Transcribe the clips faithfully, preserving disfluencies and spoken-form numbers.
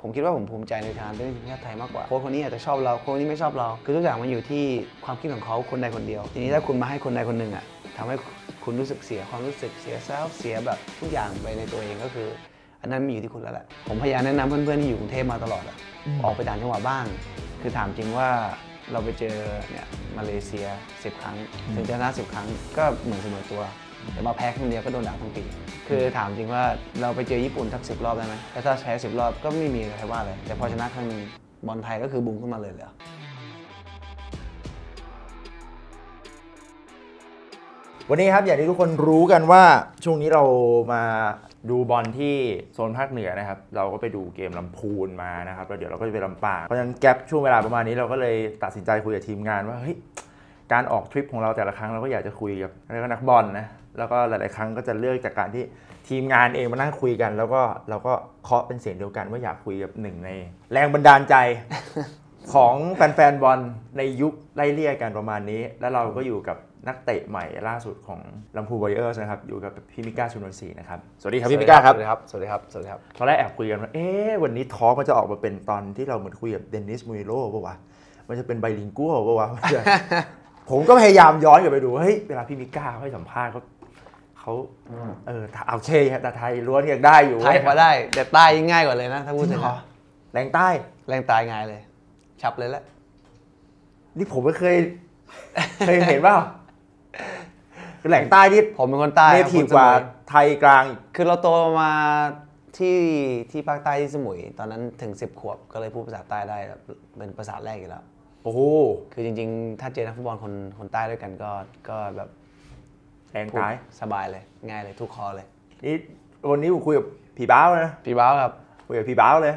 ผมคิดว่าผมภูมิใจในทางเล่นทีมชาติไทยมากกว่าโค้ชคนนี้อาจจะชอบเราโค้ชนี้ไม่ชอบเราคือทุกอย่างมันอยู่ที่ความคิดของเขาคนใดคนเดียวทีนี้ถ้าคุณมาให้คนใดคนหนึ่งอ่ะทำให้คุณรู้สึกเสียความรู้สึกเสียเซลฟ์เสียแบบทุกอย่างไปในตัวเองก็คืออันนั้นมีอยู่ที่คุณแล้วแหละผมพยายามแนะนำเพื่อนๆที่อยู่กรุงเทพมาตลอดออกไปต่างจังหวัดบ้างคือถามจริงว่าเราไปเจอเนี่ยมาเลเซียสิบครั้งถึงจะชนะสิบครั้งก็เหมือนเสมอตัวแต่มาแพ้ครั้งเดียวก็โดนด่าทั้งปีคือถามจริงว่าเราไปเจอญี่ปุ่นสักสิบรอบได้ไหมแต่ถ้าแพ้สิบรอบก็ไม่มีใครว่าเลยแต่พอชนะครั้งนึงบอลไทยก็คือบูมขึ้นมาเลยเลยวันนี้ครับอย่างที่ทุกคนรู้กันว่าช่วงนี้เรามาดูบอลที่โซนภาคเหนือนะครับเราก็ไปดูเกมลำพูนมานะครับแล้วเดี๋ยวเราก็จะไปลำปางเพราะฉะนั้นแกปช่วงเวลาประมาณนี้เราก็เลยตัดสินใจคุยกับทีมงานว่าเฮ้ยการออกทริปของเราแต่ละครั้งเราก็อยากจะคุยกับนักบอลนะแล้วก็หลายๆครั้งก็จะเลือกจากการที่ทีมงานเองมานั่งคุยกันแล้วก็เราก็เคาะเป็นเสียงเดียวกันว่าอยากคุยกับหนึ่งในแรงบันดาลใจ ของแฟนๆบอลในยุคไล่เลี่ยกันประมาณนี้แล้วเราก็อยู่กับนักเตะใหม่ล่าสุดของลำพูนวอริเออร์สนะครับอยู่กับพี่มิก้าชุนวนศรีนะครับสวัสดีครับพี่มิก้าครับสวัสดีครับสวัสดีครับสวัสดีครับตอนแรกแอบคุยกันว่าเอ๊ะวันนี้ทอล์กมันจะออกมาเป็นตอนที่เราเหมือนคุยกับเดนิสมูริโร่ป่าววะมันจะเป็นไบลิงกัวป่าววะ ผมก็พยายามย้อนกลับไปดูเฮ้ยเวลาพี่มิก้าเขาให้สัมภาษณ์เขาเขาเออโอเคแต่ไทยล้วนยังได้อยู่ไทยพอได้แต่ใต้ง่ายกว่าเลยนะถ้าพูดถึงแรงใต้แรงใต้ง่ายเลยฉับเลยแหละนี่ผมไม่เคยเคยเห็นว่าแหล่งใต้ที่ผมเป็นคนใต้เนทีฟกว่าไทยกลางคือเราโตมาที่ที่ภาคใต้ที่สมุยตอนนั้นถึงสิบขวบก็เลยพูดภาษาใต้ได้เป็นภาษาแรกอยู่แล้วโอ้โหคือจริงๆถ้าเจอนักฟุตบอลคนคนใต้ด้วยกันก็ก็แบบแรงใต้สบายเลยง่ายเลยทุกคอเลยนี่วันนี้ผมคุยกับพี่บ้าวนะพี่บ้าวครับคุยกับพี่บ้าวเลย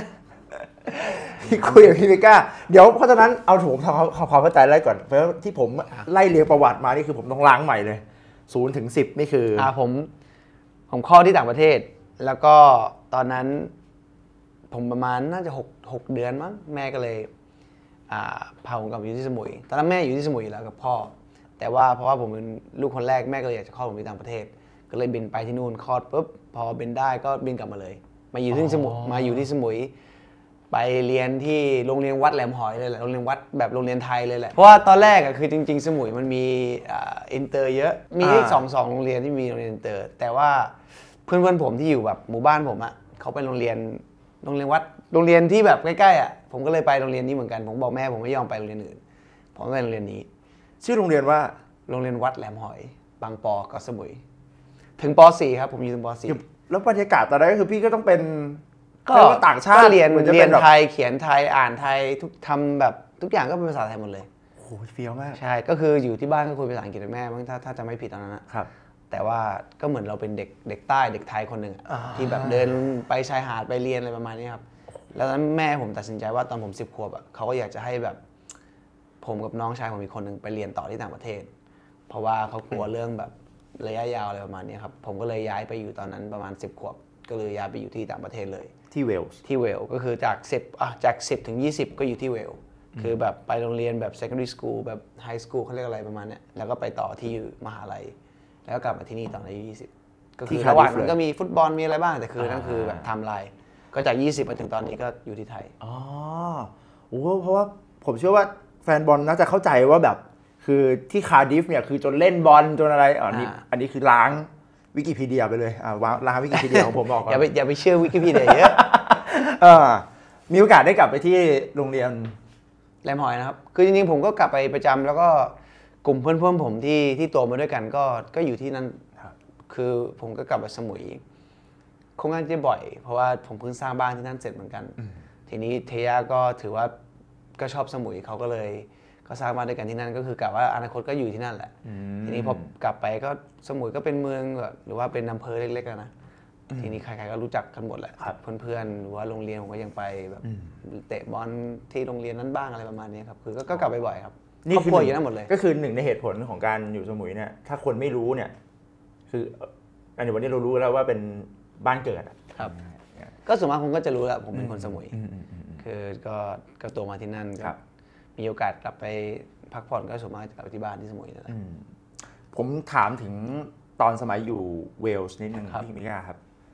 คุยกับพี่มิก้าเดี๋ยวเพราะฉะนั้นเอาผมทำความเข้าใจไล่ก่อนเพราะที่ผมไล่เรียงประวัติมานี่คือผมต้องล้างใหม่เลยศูนย์ถึงสิบนี่คืออ่าผมผมข้อที่ต่างประเทศแล้วก็ตอนนั้นผมประมาณน่าจะหก หกเดือนมั้งแม่ก็เลยอ่าพาผมกลับอยู่ที่สมุยตอนนั้นแม่อยู่ที่สมุยแล้วกับพ่อแต่ว่าเพราะว่าผมเป็นลูกคนแรกแม่ก็เลยอยากจะคลอดผมที่ต่างประเทศก็เลยบินไปที่นู่นคลอดปุ๊บพอบินได้ก็บินกลับมาเลยมาอยู่ที่สมุยมาอยู่ที่สมุยไปเรียนที่โรงเรียนวัดแหลมหอยเลยแหละโรงเรียนวัดแบบโรงเรียนไทยเลยแหละเพราะว่าตอนแรกอ่ะคือจริงๆสมุยมันมีอินเตอร์เยอะมีแค่สองสองโรงเรียนที่มีโรงเรียนอินเตอร์แต่ว่าเพื่อนๆผมที่อยู่แบบหมู่บ้านผมอ่ะเขาไปโรงเรียนโรงเรียนวัดโรงเรียนที่แบบใกล้ๆอ่ะผมก็เลยไปโรงเรียนนี้เหมือนกันผมบอกแม่ผมไม่ยอมไปโรงเรียนอื่นผมไปโรงเรียนนี้ชื่อโรงเรียนว่าโรงเรียนวัดแหลมหอยบางปอเกาะสมุยถึงป .สี่ ครับผมอยู่ถึงป .สี่แล้วบรรยากาศตอนนั้นก็คือพี่ก็ต้องเป็นก็ต่างชาติเรียนเรียนไทยเขียนไทยอ่านไทยทุกทำแบบทุกอย่างก็เป็นภาษาไทยหมดเลยโอ้โหเฟี้ยวมากใช่ก็คืออยู่ที่บ้านก็คุยภาษาอังกฤษกับแม่มั้งถ้าถ้าจะไม่ผิดตอนนั้นนะครับแต่ว่าก็เหมือนเราเป็นเด็กเด็กใต้เด็กไทยคนหนึ่งที่แบบเดินไปชายหาดไปเรียนอะไรประมาณนี้ครับแล้วนั้นแม่ผมตัดสินใจว่าตอนผมสิบขวบอ่ะเขาก็อยากจะให้แบบผมกับน้องชายผมอีกคนหนึ่งไปเรียนต่อที่ต่างประเทศเพราะว่าเขากลัวเรื่องแบบระยะยาวอะไรประมาณนี้ครับผมก็เลยย้ายไปอยู่ตอนนั้นประมาณสิบขวบก็เลยย้ายไปอยู่ที่ต่างประเทศเลยที่เวลส์ที่เวลส์ก็คือจากสิบอ่ะจากสิบถึงยี่สิบก็อยู่ที่เวลส์คือแบบไปโรงเรียนแบบ secondary school แบบ high school เขาเรียกอะไรประมาณนี้แล้วก็ไปต่อที่มหาลัยแล้วก็กลับมาที่นี่ตอนอายุยี่สิบก็คือระหว่างนั้นก็มีฟุตบอลมีอะไรบ้างแต่คือนั่นคือแบบไทม์ไลน์ก็จากยี่สิบมาถึงตอนนี้ก็อยู่ที่ไทยอ๋อโอ้เพราะว่าผมเชื่อว่าแฟนบอลน่าจะเข้าใจว่าแบบคือที่คาร์ดิฟเนี่ยคือจนเล่นบอลจนอะไรอ๋อนี่อันนี้คือล้างวิกิพีเดียไปเลยอ่าวางล้างวิกิพีเดียของผมออกก่อนอย่าไปอย่าไปเชื่อวิกิพีเดียเยอะเออมีโอกาสได้กลับไปที่โรงเรียนแหลมหอยนะครับคือจริงๆผมก็กลับไปประจำแล้วก็กลุ่มเพื่อนๆผมที่ที่โตมาด้วยกันก็ก็อยู่ที่นั่นคือผมก็กลับมาสมุยคงงานจะบ่อยเพราะว่าผมเพิ่งสร้างบ้านที่นั่นเสร็จเหมือนกันทีนี้เทย่าก็ถือว่าก็ชอบสมุยเขาก็เลยก็สร้างบ้านด้วยกันที่นั่นก็คือกะว่าอนาคตก็อยู่ที่นั่นแหละทีนี้พอกลับไปก็สมุยก็เป็นเมืองหรือว่าเป็นอำเภอเล็กๆนะทีนี้ใครๆก็รู้จักกันหมดแหละเพื่อนๆหรือว่าโรงเรียนผมก็ยังไปแบบเตะบอลที่โรงเรียนนั้นบ้างอะไรประมาณนี้ครับคือก็กลับไปบ่อยครับนี่คืออยู่นั่นหมดเลยก็คือหนึ่งในเหตุผลของการอยู่สมุยเนี่ยถ้าคนไม่รู้เนี่ยคืออันนี้วันนี้เรารู้แล้วว่าเป็นบ้านเกิดครับก็ส่วนมากผมก็จะรู้แล้วผมเป็นคนสมุยคือก็ก็โตมาที่นั่นครับมีโอกาสกลับไปพักผ่อนก็ส่วนมากจะกลับไปที่บ้านที่สมุยนั่นแหละผมถามถึงตอนสมัยอยู่เวลส์นิดนึงพี่มิก้าครับ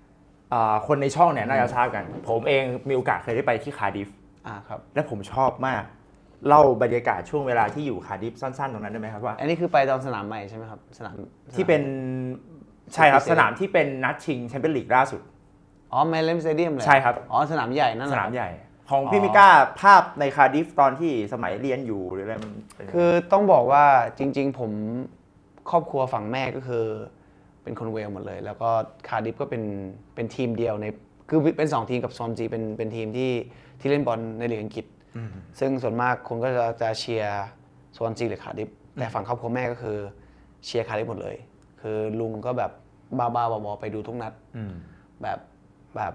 คนในช่องเนี่ยน่าจะทราบกันผมเองมีโอกาสเคยได้ไปที่คาร์ดิฟอ่าครับและผมชอบมากเล่าบรรยากาศช่วงเวลาที่อยู่คาร์ดิฟสั้นๆตรงนั้นได้ไหมครับว่าอันนี้คือไปตอนสนามใหม่ใช่ไหมครับสนามที่เป็นใช่ครับสนามที่เป็นนัดชิงแชมเปี้ยนลีกล่าสุดอ๋อแมนเลมสเตเดียมเลยใช่ครับอ๋อสนามใหญ่นั่นสนามใหญ่ของพี่มิก้าภาพในคาร์ดิฟตอนที่สมัยเรียนอยู่หรืออะไรมันคือต้องบอกว่าจริงๆผมครอบครัวฝั่งแม่ก็คือเป็นคนเวลหมดเลยแล้วก็คาร์ดิฟก็เป็นเป็นทีมเดียวในคือเป็นสองทีมกับซอมจีเป็นเป็นทีมที่ที่เล่นบอลในลีกอังกฤษซึ่งส่วนมากคนก็จะจะเชียร์ซอนจีหรือคาร์ดิฟแต่ฝั่งครอบครัวแม่ก็คือเชียร์คาร์ดิฟหมดเลยคือลุงก็แบบบ้าๆบอๆไปดูทุกนัดแบบแบบ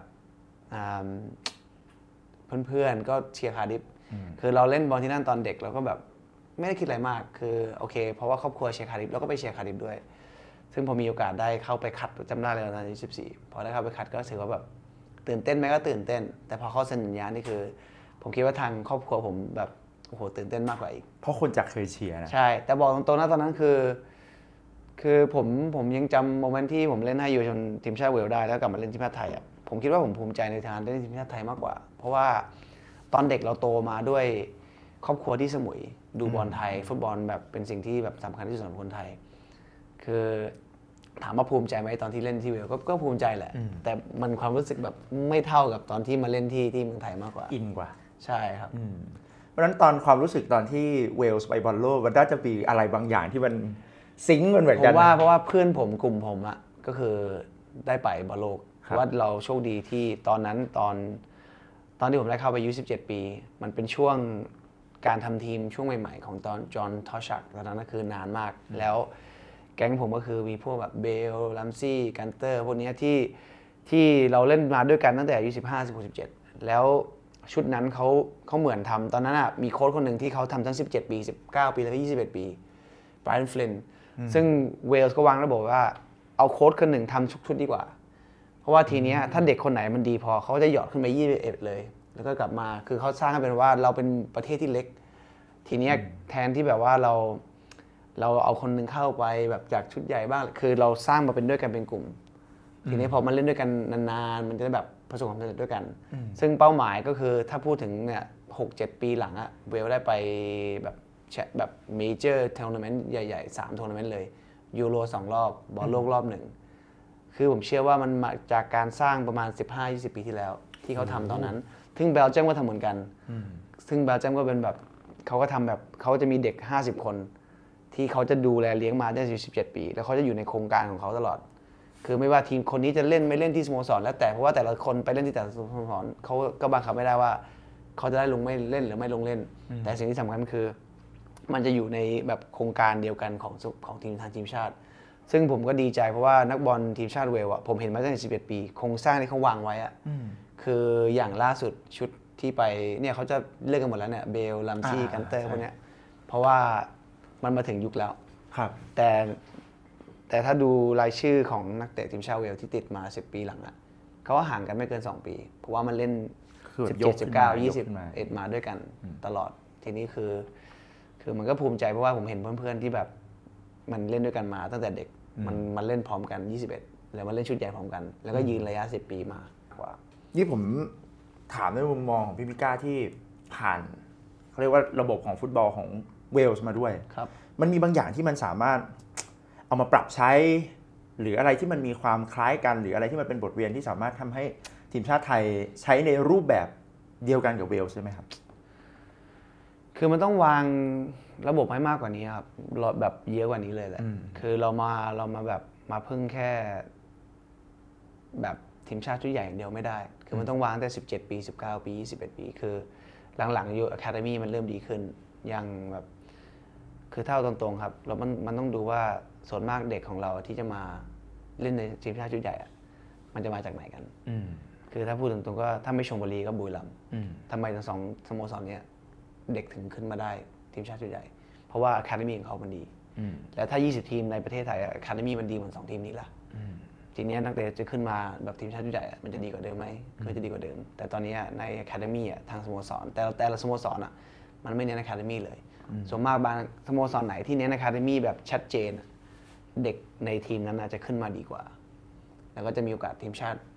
เพื่อนๆก็เชียร์คาร์ดิฟคือเราเล่นบอลที่นั่นตอนเด็กเราก็แบบไม่ได้คิดอะไรมากคือโอเคเพราะว่าครอบครัวเชียร์คาร์ดิฟเราก็ไปเชียร์คาร์ดิฟด้วยซึ่งพอมีโอกาสได้เข้าไปคัดจำได้เลยตอนอายุสิบสี่พอได้เข้าไปคัดก็ถือว่าแบบตื่นเต้นไหมก็ตื่นเต้นแต่พอเข้าเซ็นสัญญานี่คือผมคิดว่าทางครอบครัวผมแบบโอ้โหตื่นเต้นมากกว่าอีกเพราะคนจากเคยเชียร์นะใช่แต่บอกตรงๆนะตอนนั้นคือคือผมผมยังจำโมเมนต์ที่ผมเล่นให้ยูชนทีมชาติเวลได้แล้วกลับมาเล่นทีมชาติไทยอ่ะผมคิดว่าผมภูมิใจในทางเล่นทีมชาติไทยมากกว่าเพราะว่าตอนเด็กเราโตมาด้วยครอบครัวที่สมุยดูบอลไทยฟุตบอลแบบเป็นสิ่งที่แบบสำคัญที่สุดของคนไทยคือถามว่าภูมิใจไหมตอนที่เล่นที่เวลก็ก็ภูมิใจแหละแต่มันความรู้สึกแบบไม่เท่ากับตอนที่มาเล่นที่ที่เมืองไทยมากกว่าอินกว่าใช่ครับเพราะฉะนั้นตอนความรู้สึกตอนที่เวลส์ไปบอลโลกมันน่าจะมีอะไรบางอย่างที่มันซิงก์กันเหมือนกันผมว่าเพราะว่าเพื่อนผมกลุ่มผมอ่ะก็คือได้ไปบอลโลกเพราะว่าเราโชคดีที่ตอนนั้นตอนตอนที่ผมได้เข้าไปอายุสิบเจ็ดปีมันเป็นช่วงการทำทีมช่วงใหม่ๆของตอนจอห์นทอชักตอนนั้นก็คือนานมากแล้วแก๊งผมก็คือมีพวกแบบเบลลัมซี่กันเตอร์พวกนี้ที่ที่เราเล่นมาด้วยกันตั้งแต่อายุสิบห้า สิบหก สิบเจ็ดแล้วชุดนั้นเขาเขาเหมือนทำตอนนั้นอ่ะมีโค้ชคนหนึ่งที่เขาทำทั้งสิบเจ็ดปีสิบเก้าปีแล้วก็ยี่สิบเอ็ดปีไบรอันฟลินซึ่งเวลส์ก็วางระบบว่าเอาโค้ชคนหนึ่งทำชุดชุดดีกว่าเพราะว่าทีนี้ถ้าเด็กคนไหนมันดีพอเขาจะหยอดขึ้นไปยี่สิบเอ็ดเลยแล้วก็กลับมาคือเขาสร้างให้เป็นว่าเราเป็นประเทศที่เล็กทีนี้แทนที่แบบว่าเราเราเอาคนหนึ่งเข้าไปแบบจากชุดใหญ่บ้างคือเราสร้างมาเป็นด้วยกันเป็นกลุ่มทีนี้พอมันเล่นด้วยกันนานๆมันจะแบบประสบความสำเร็จด้วยกันซึ่งเป้าหมายก็คือถ้าพูดถึงเนี่ยหกเจ็ดปีหลังอะเวลได้ไปแบบแบบเมเจอร์ทัวร์นาเมนต์ใหญ่ๆสามทัวร์นาเมนต์เลยยูโรสองรอบบอลโลกรอบหนึ่งคือผมเชื่อว่ามันมาจากการสร้างประมาณ สิบห้าถึงยี่สิบ ปีที่แล้วที่เขาทำตอนนั้นซึ่งเบลเยียมก็ทำเหมือนกันซึ่งเบลเยียมก็เป็นแบบเขาก็ทำแบบเขาจะมีเด็กห้าสิบคนที่เขาจะดูแลเลี้ยงมาได้สิบเจ็ดปีแล้วเขาจะอยู่ในโครงการของเขาตลอดคือไม่ว่าทีมคนนี้จะเล่นไม่เล่นที่สโมสรแล้วแต่เพราะว่าแต่ละคนไปเล่นที่แต่ละสโมสรเขาก็บังคับไม่ได้ว่าเขาจะได้ลงไม่เล่นหรือไม่ลงเล่นแต่สิ่งที่สำคัญคือมันจะอยู่ในแบบโครงการเดียวกันของของทีมทางทีมชาติซึ่งผมก็ดีใจเพราะว่านักบอลทีมชาติเวลอ่ะผมเห็นมาตั้งแต่สิบเอ็ดปีโครงสร้างที่เขาวางไว้อ่ะคืออย่างล่าสุดชุดที่ไปเนี่ยเขาจะเลิกกันหมดแล้วเนี่ยเบลลัมซี่กันเตอร์พวกเนี้ยเพราะว่ามันมาถึงยุคแล้วแต่แต่ถ้าดูรายชื่อของนักเตะทีมชาติเวลที่ติดมาสิบปีหลังอ่ะเขาก็ห่างกันไม่เกินสองปีเพราะว่ามันเล่นสิบเจ็ด สิบเก้า ยี่สิบเอ็ดมาด้วยกันตลอดทีนี้คือคือมันก็ภูมิใจเพราะว่าผมเห็นเพื่อนๆที่แบบมันเล่นด้วยกันมาตั้งแต่เด็กมันมันเล่นพร้อมกันยี่สิบเอ็ดแล้วมันเล่นชุดใหญ่พร้อมกันแล้วก็ยืนระยะสิบปีมากว่านี่ผมถามในมุมมองของพี่มิก้าที่ผ่านเขาเรียกว่าระบบของฟุตบอลของเวลส์มาด้วยครับมันมีบางอย่างที่มันสามารถเอามาปรับใช้หรืออะไรที่มันมีความคล้ายกันหรืออะไรที่มันเป็นบทเรียนที่สามารถทำให้ทีมชาติไทยใช้ในรูปแบบเดียวกันกับเวลส์ใช่ไหมครับคือมันต้องวางระบบให้มากกว่านี้ครับแบบเยอะกว่านี้เลยแหละคือเรามาเรามาแบบมาพึ่งแค่แบบทีมชาติชุดใหญ่อย่างเดียวไม่ได้คือมันต้องวางแต่สิบเจ็ดปีสิบเก้าปียี่สิบเอ็ดปีคือหลังๆอยู่อะคาเดมี่มันเริ่มดีขึ้นยังแบบคือเท่าตรงๆครับเรามันมันต้องดูว่าส่วนมากเด็กของเราที่จะมาเล่นในทีมชาติชุดใหญ่มันจะมาจากไหนกันคือถ้าพูดตรงๆก็ถ้าไม่ชลบุรีก็บุรีรัมย์ทำไมทั้งสองสโมสรเนี้ยเด็กถึงขึ้นมาได้ทีมชาติชุดใหญ่เพราะว่าอะคาเดมี่ของเขามันดีแล้วถ้ายี่สิบทีมในประเทศไทยอะคาเดมี่มันดีเหมือนสองทีมนี้ล่ะทีนี้นักเตะจะขึ้นมาแบบทีมชาติชุดใหญ่มันจะดีกว่าเดิมไหมก็จะดีกว่าเดิมแต่ตอนนี้ในอะคาเดมี่ทางสโมสรแต่แต่ละสโมสรมันไม่เน้นอะคาเดมี่เลยส่วนมากบางสโมสรไหนที่เน้นอะคาเดมี่แบบชัดเจนเด็กในทีมนั้นจะขึ้นมาดีกว่าแล้วก็จะมีโอกาสทีมชาติ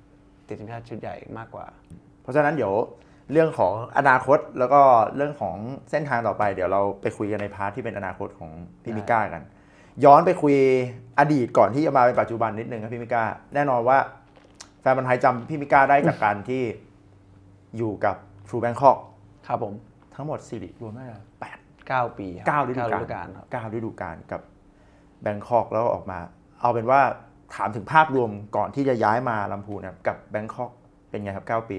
ติดทีมชาติชุดใหญ่มากกว่าเพราะฉะนั้นเดี๋ยวเรื่องของอนาคตแล้วก็เรื่องของเส้นทางต่อไปเดี๋ยวเราไปคุยกันในพาร์ทที่เป็นอนาคตของพี่มิก้ากันย้อนไปคุยอดีตก่อนที่จะมาเป็นปัจจุบันนิดนึงครับพี่มิก้าแน่นอนว่าแฟนบอลไทยจำพี่มิก้าได้จากการที่อยู่กับ True Bangkok ครับผมทั้งหมดสิริรวมได้แปดเก้าปีเก้าฤดูกาลเก้าฤดูกาลกับแบงคอกแล้วออกมาเอาเป็นว่าถามถึงภาพรวมก่อนที่จะย้ายมาลำพูนนะกับแบงคอกเป็นไงครับเก้าปี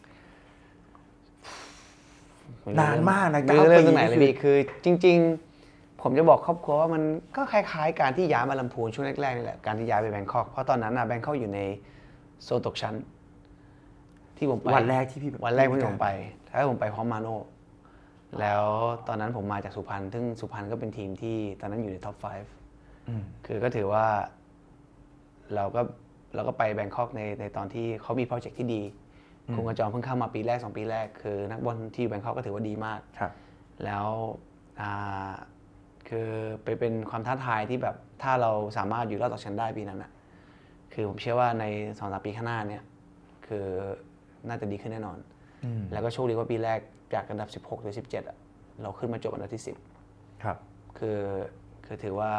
นานมากนะเก้าปีตรงไหนเลยพี่คือจริงๆผมจะบอกครอบครัวว่ามันก็คล้ายๆการที่ย้ายมาลำพูนช่วงแรกๆนี่แหละการที่ย้ายไปแบงคอกเพราะตอนนั้นนะแบงคอกอยู่ในโซนตกชั้นที่ผมไปวันแรกที่พี่วันแรกที่ผมไปแล้วผมไปพร้อมมาโน่แล้วตอนนั้นผมมาจากสุพรรณซึ่งสุพรรณก็เป็นทีมที่ตอนนั้นอยู่ในท็อปไฟว์คือก็ถือว่าเราก็เราก็ไปแบงคอกในในตอนที่เขามีโปรเจกต์ที่ดีคุณกระจรเพิ่งเข้ามาปีแรกสองปีแรกคือนักบอลที่แบงคอกก็ถือว่าดีมากแล้วคือไปเป็นความท้าทายที่แบบถ้าเราสามารถอยู่รอดต่อชั้นได้ปีนั้นนะคือผมเชื่อว่าในสองสามปีข้างหน้าเนี่ยคือน่าจะดีขึ้นแน่นอนแล้วก็โชคดีว่าปีแรกจากอันดับสิบหกหรือสิบเจ็ดอ่ะเราขึ้นมาจบอันดับที่สิบครับคือคือถือว่า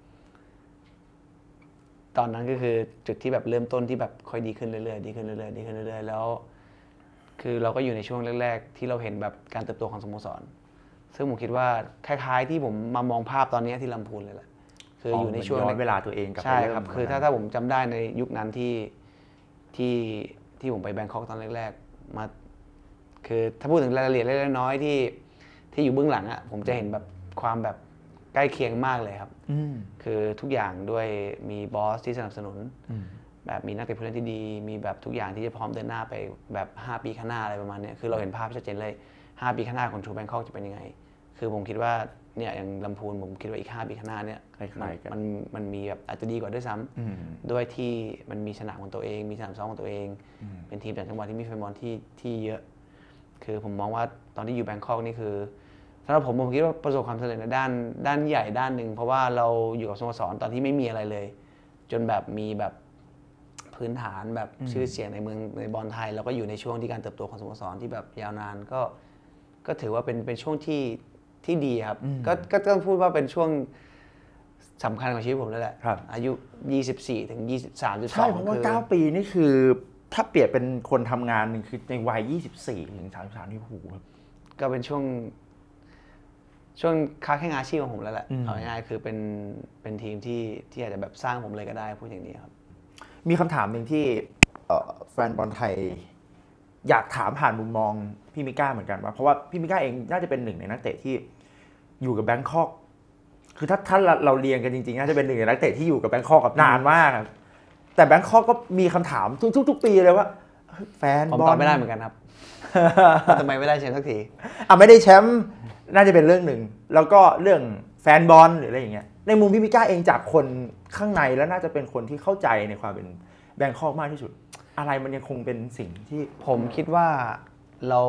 ตอนนั้นก็คือจุดที่แบบเริ่มต้นที่แบบค่อยดีขึ้นเรื่อยๆดีขึ้นเรื่อยๆดีขึ้นเรื่อยๆแล้วคือเราก็อยู่ในช่วงแรกๆที่เราเห็นแบบการเติบโตของสโมสรซึ่งผมคิดว่าคล้ายๆที่ผมมามองภาพตอนนี้ที่ลำพูนเลยแหละคืออยู่ในช่วงย้อนเวลาตัวเองกับใช่ครับคือถ้าถ้าผมจำได้ในยุคนั้นที่ที่ที่ผมไปแบงคอกตอนแรกๆมาคือถ้าพูดถึงรายละเอียดเล็กๆน้อยๆที่ที่อยู่เบื้องหลังอ่ะผมจะเห็นแบบความแบบใกล้เคียงมากเลยครับคือทุกอย่างด้วยมีบอสที่สนับสนุนแบบมีนักเตะผู้เล่นที่ดีมีแบบทุกอย่างที่จะพร้อมเดินหน้าไปแบบห้าปีข้างหน้าอะไรประมาณนี้คือเราเห็นภาพชัดเจนเลยห้าปีข้างหน้าของ True Bangkok จะเป็นยังไงคือผมคิดว่าเนี่ยอย่างลำพูนผมคิดว่าอีกห้าปีข้างหน้าเนี่ยมันมันมีแบบอาจจะดีกว่าด้วยซ้ำด้วยที่มันมีสนามของตัวเองมีสนามซ้อมของตัวเองเป็นทีมจากจังหวัดที่มีแฟนบอลที่ที่เยอะคือผมมองว่าตอนที่อยู่แบงคอกนี่คือสำหรับผมผมคิดว่าประสบความสำเร็จในด้านด้านใหญ่ด้านหนึ่งเพราะว่าเราอยู่กับสโมสรตอนที่ไม่มีอะไรเลยจนแบบมีแบบพื้นฐานแบบชื่อเสียงในเมืองในบอลไทยแล้วก็อยู่ในช่วงที่การเติบโตของสโมสรที่แบบยาวนานก็ก็ถือว่าเป็นเป็นช่วงที่ที่ดีครับก็ก็ต้องพูดว่าเป็นช่วงสำคัญของชีวิตผมแล้วแหละอายุยี่สิบสี่ถึงยี่สิบสามจุดสองใช่เพราะว่าเก้าปีนี่คือถ้าเปรียบเป็นคนทำงานนึงคือในวัยยี่สิบสี่ถึงสามสิบสามนี่โหก็เป็นช่วงช่วงค้าแข่งอาชีพของผมแล้วแหละเอาง่ายๆคือเป็นเป็นทีมที่ที่อาจจะแบบสร้างผมเลยก็ได้พูดอย่างนี้ครับมีคำถามหนึ่งที่แฟนบอลไทยอยากถามผ่านมุมมองพี่มิก้าเหมือนกันว่าเพราะว่าพี่มิก้าเองน่าจะเป็นหนึ่งในนักเตะที่อยู่กับแบงคอกคือถ้าถ้าเราเรียนกันจริงๆน่าจะเป็นหนึ่งในนักเตะที่อยู่กับแบงคอกกับนานมากแต่แบงคอกก็มีคำถามทุกๆปีเลยว่าแฟนบอลผมตอบไม่ได้เหมือนกันครับทำไมไม่ได้แชมป์สักทีอ่ะไม่ได้แชมป์น่าจะเป็นเรื่องหนึ่งแล้วก็เรื่องแฟนบอลหรืออะไรอย่างเงี้ยในมุมพี่มิก้าเองจากคนข้างในแล้วน่าจะเป็นคนที่เข้าใจในความเป็นแบงคอกมากที่สุดอะไรมันยังคงเป็นสิ่งที่ผมคิดว่าเรา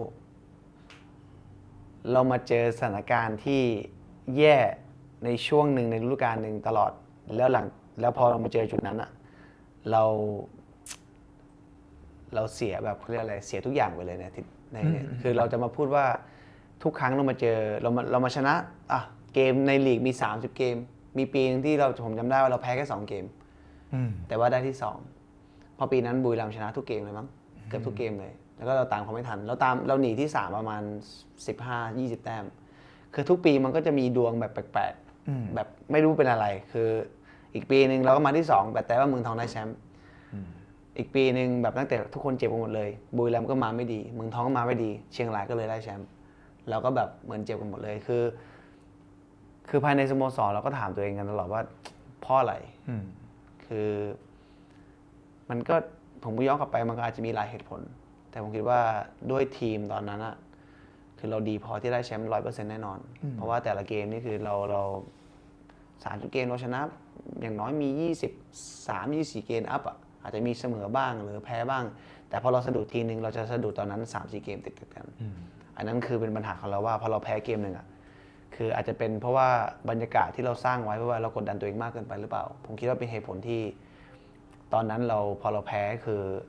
เรามาเจอสถานการณ์ที่แย่ในช่วงหนึ่งในฤดูกาลหนึ่งตลอดแล้วหลังแล้วพอเรามาเจอจุดนั้นอะเราเราเสียแบบเขาเรียกอะไรเสียทุกอย่างไปเลยเนี่ยในเนี่ยคือเราจะมาพูดว่าทุกครั้งเรามาเจอเรามาเรามาชนะอ่ะเกมในลีกมีสามสิบเกมมีปีนึงที่เราผมจำได้ว่าเราแพ้แค่สองเกมแต่ว่าได้ที่สองพอปีนั้นบุรีรัมย์ชนะทุกเกมเลยมั้งเกือบทุกเกมเลยแล้วก็เราตามเขาไม่ทันเราตามเราหนีที่สามประมาณสิบห้า ยี่สิบแต้มคือทุกปีมันก็จะมีดวงแบบแปลกๆแบบไม่รู้เป็นอะไรคืออีกปีนึงเราก็มาที่สองแต่แต่ว่าเมืองทองได้แชมป์อีกปีนึงแบบตั้งแต่ทุกคนเจ็บกันหมดเลยบุรีรัมย์ก็มาไม่ดีเมืองทองก็มาไม่ดีเชียงรายก็เลยได้แชมป์เราก็แบบเหมือนเจ็บกันหมดเลยคือคือภายในสโมสรเราก็ถามตัวเองกันตลอดว่าเพราะอะไรคือมันก็ผมก็ย้อนกลับไปมันก็อาจจะมีหลายเหตุผลแต่ผมคิดว่าด้วยทีมตอนนั้นอะคือเราดีพอที่ได้แชมป์ร้อยเปอร์เซ็นต์แน่นอนเพราะว่าแต่ละเกมนี่คือเราเราสามสิบเกมเราชนะอย่างน้อยมียี่สิบสาม ยี่สิบสี่เกมอัพอะอาจจะมีเสมอบ้างหรือแพ้บ้างแต่พอเราสะดุดทีนึงเราจะสะดุดตอนนั้น สามสี่ เกมติดกันอันนั้นคือเป็นปัญหาของเราว่าพอเราแพ้เกมหนึ่งอ่ะคืออาจจะเป็นเพราะว่าบรรยากาศที่เราสร้างไว้เพราะว่าเรากดดันตัวเองมากเกินไปหรือเปล่าผมคิดว่าเป็นเหตุผลที่ตอนนั้นเราพอเราแพ้คือ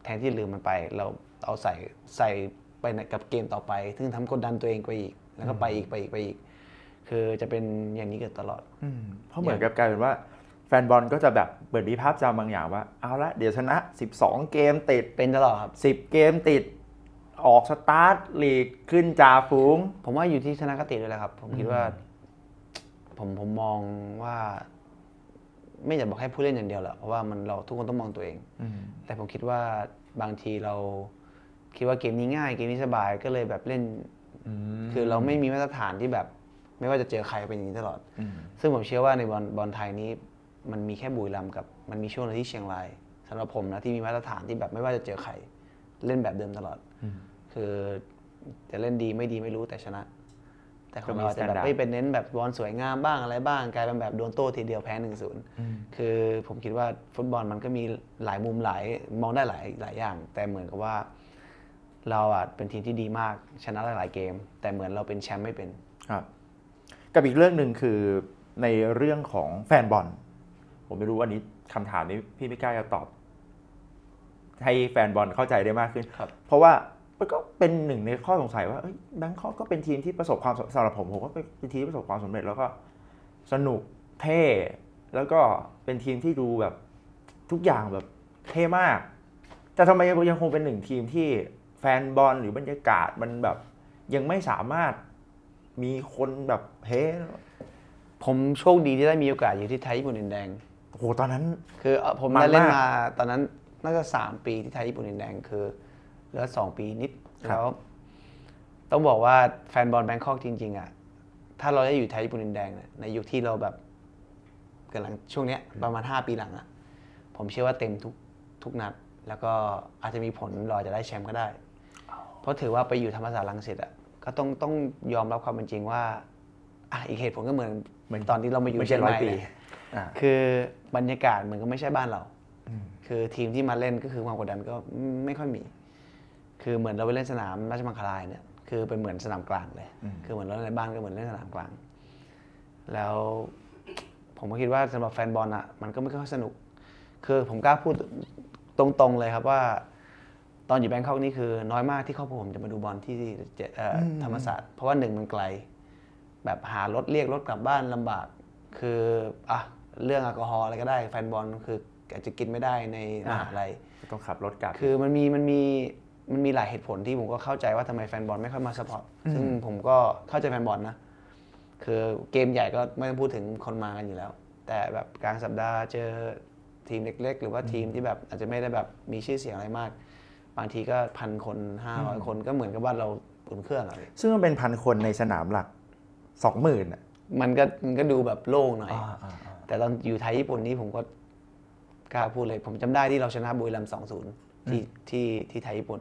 แทนที่ลืมมันไปเราเอาใส่ใส่ไปกับเกมต่อไปซึ่งทำกดดันตัวเองไปอีกแล้วก็ไปอีกไปอีกไปอีกคือจะเป็นอย่างนี้เกิดตลอดเพราะเหมือนกับกลายเป็นว่าแฟนบอลก็จะแบบเปิดมีภาพจำบางอย่างว่าเอาละเดี๋ยวชนะสิบสองเกมติดเป็นตลอดครับสิบเกมติดออกสตาร์ทลีกขึ้นจ่าฝูงผมว่าอยู่ที่ชนะคติด้วยแหละครับผมคิดว่าผมผมมองว่าไม่อยากบอกให้ผู้เล่นอย่างเดียวแหละเพราะว่ามันเราทุกคนต้องมองตัวเองแต่ผมคิดว่าบางทีเราคิดว่าเกมนี้ง่ายเกมนี้สบายก็เลยแบบเล่นคือเราไม่มีมาตรฐานที่แบบไม่ว่าจะเจอใครเป็นอย่างนี้ตลอดซึ่งผมเชื่อว่าในบอลบอลไทยนี้มันมีแค่บุรีรัมย์กับมันมีช่วงนึงที่เชียงรายสำหรับผมนะที่มีมาตรฐานที่แบบไม่ว่าจะเจอใครเล่นแบบเดิมตลอดคือจะเล่นดีไม่ดีไม่รู้แต่ชนะแต่ของเราจะแบบไม่เป็นเน้นแบบบอลสวยงามบ้างอะไรบ้างกลายเป็นแบบโดนโต้ทีเดียวแพ้ หนึ่งศูนย์ คือผมคิดว่าฟุตบอลมันก็มีหลายมุมหลายมองได้หลายหลายอย่างแต่เหมือนกับว่าเราอ่ะเป็นทีมที่ดีมากชนะหลายเกมแต่เหมือนเราเป็นแชมป์ไม่เป็นครับกับอีกเรื่องหนึ่งคือในเรื่องของแฟนบอลผมไม่รู้อันนี้คำถามนี้พี่ไม่กล้าจะตอบให้แฟนบอลเข้าใจได้มากขึ้นเพราะว่ามันก็เป็นหนึ่งในข้อสงสัยว่าแบงคอกก็เป็นทีมที่ประสบความสำหรับผมผมก็เป็นทีมที่ประสบความสำเร็จแล้วก็สนุกเท่แล้วก็เป็นทีมที่ดูแบบทุกอย่างแบบเท่มากแต่ทำไมยังคงเป็นหนึ่งทีมที่แฟนบอลหรือบรรยากาศมันแบบยังไม่สามารถมีคนแบบเฮ้ผมโชคดีที่ได้มีโอกาสอยู่ที่ไทยญี่ปุ่นดินแดงโอ้โหตอนนั้นคือผมได้เล่นมาตอนนั้นน่าจะสามปีที่ไทยญี่ปุ่นดินแดงคือเหลือสองปีนิดแล้วต้องบอกว่าแฟนบอลแบงคอกจริงๆอ่ะถ้าเราได้อยู่ไทยญี่ปุ่นดินแดงในยุคที่เราแบบกำลังช่วงนี้ประมาณห้าปีหลังอ่ะผมเชื่อว่าเต็มทุกทุกนัดแล้วก็อาจจะมีผลเราจะได้แชมป์ก็ได้เพราะถือว่าไปอยู่ธรรมศาสตร์รังสิตอ่ะก็ต้องต้องยอมรับความเป็นจริงว่าอ่ะอีกเหตุผลก็เหมือนเหมือนตอนที่เรามาอยู่เชียงใหม่คือบรรยากาศเหมือนก็ไม่ใช่บ้านเราคือทีมที่มาเล่นก็คือความกดดันก็ไม่ค่อยมีคือเหมือนเราไปเล่นสนามราชมังคลาเนี่ยคือเป็นเหมือนสนามกลางเลยคือเหมือนเราในบ้านก็เหมือนเล่นสนามกลางแล้วผมก็คิดว่าสำหรับแฟนบอลอ่ะมันก็ไม่ค่อยสนุกคือผมกล้าพูดตรงๆเลยครับว่าตอนอยู่แบงคอกนี่คือน้อยมากที่ครอบครัวผมจะมาดูบอลที่ธรรมศาสตร์เพราะว่าหนึ่งมันไกลแบบหารถเรียกรถกลับบ้านลำบากคืออ่ะเรื่องแอลกอฮอล์อะไรก็ได้แฟนบอลคืออาจจะกินไม่ได้ในมหาลัยต้องขับรถกลับคือมันมีมันมีมันมีหลายเหตุผลที่ผมก็เข้าใจว่าทำไมแฟนบอลไม่ค่อยมาซัพพอร์ตซึ่งผมก็เข้าใจแฟนบอลนะคือเกมใหญ่ก็ไม่ต้องพูดถึงคนมากันอยู่แล้วแต่แบบกลางสัปดาห์เจอทีมเล็กๆหรือว่าทีมที่แบบอาจจะไม่ได้แบบมีชื่อเสียงอะไรมากบางทีก็พันคนห้าร้อยคนก็เหมือนกับว่าเราอุ่นเครื่องอะไรซึ่งมันเป็นพันคนในสนามหลักสองหมื่นอ่ะมันก็มันก็ดูแบบโล่งหน่อยแต่ตอนอยู่ไทยญี่ปุ่นนี้ผมก็กล้าพูดเลยผมจำได้ที่เราชนะบุรีรัมย์ สองศูนย์ ที่ที่ที่ไทยญี่ปุ่น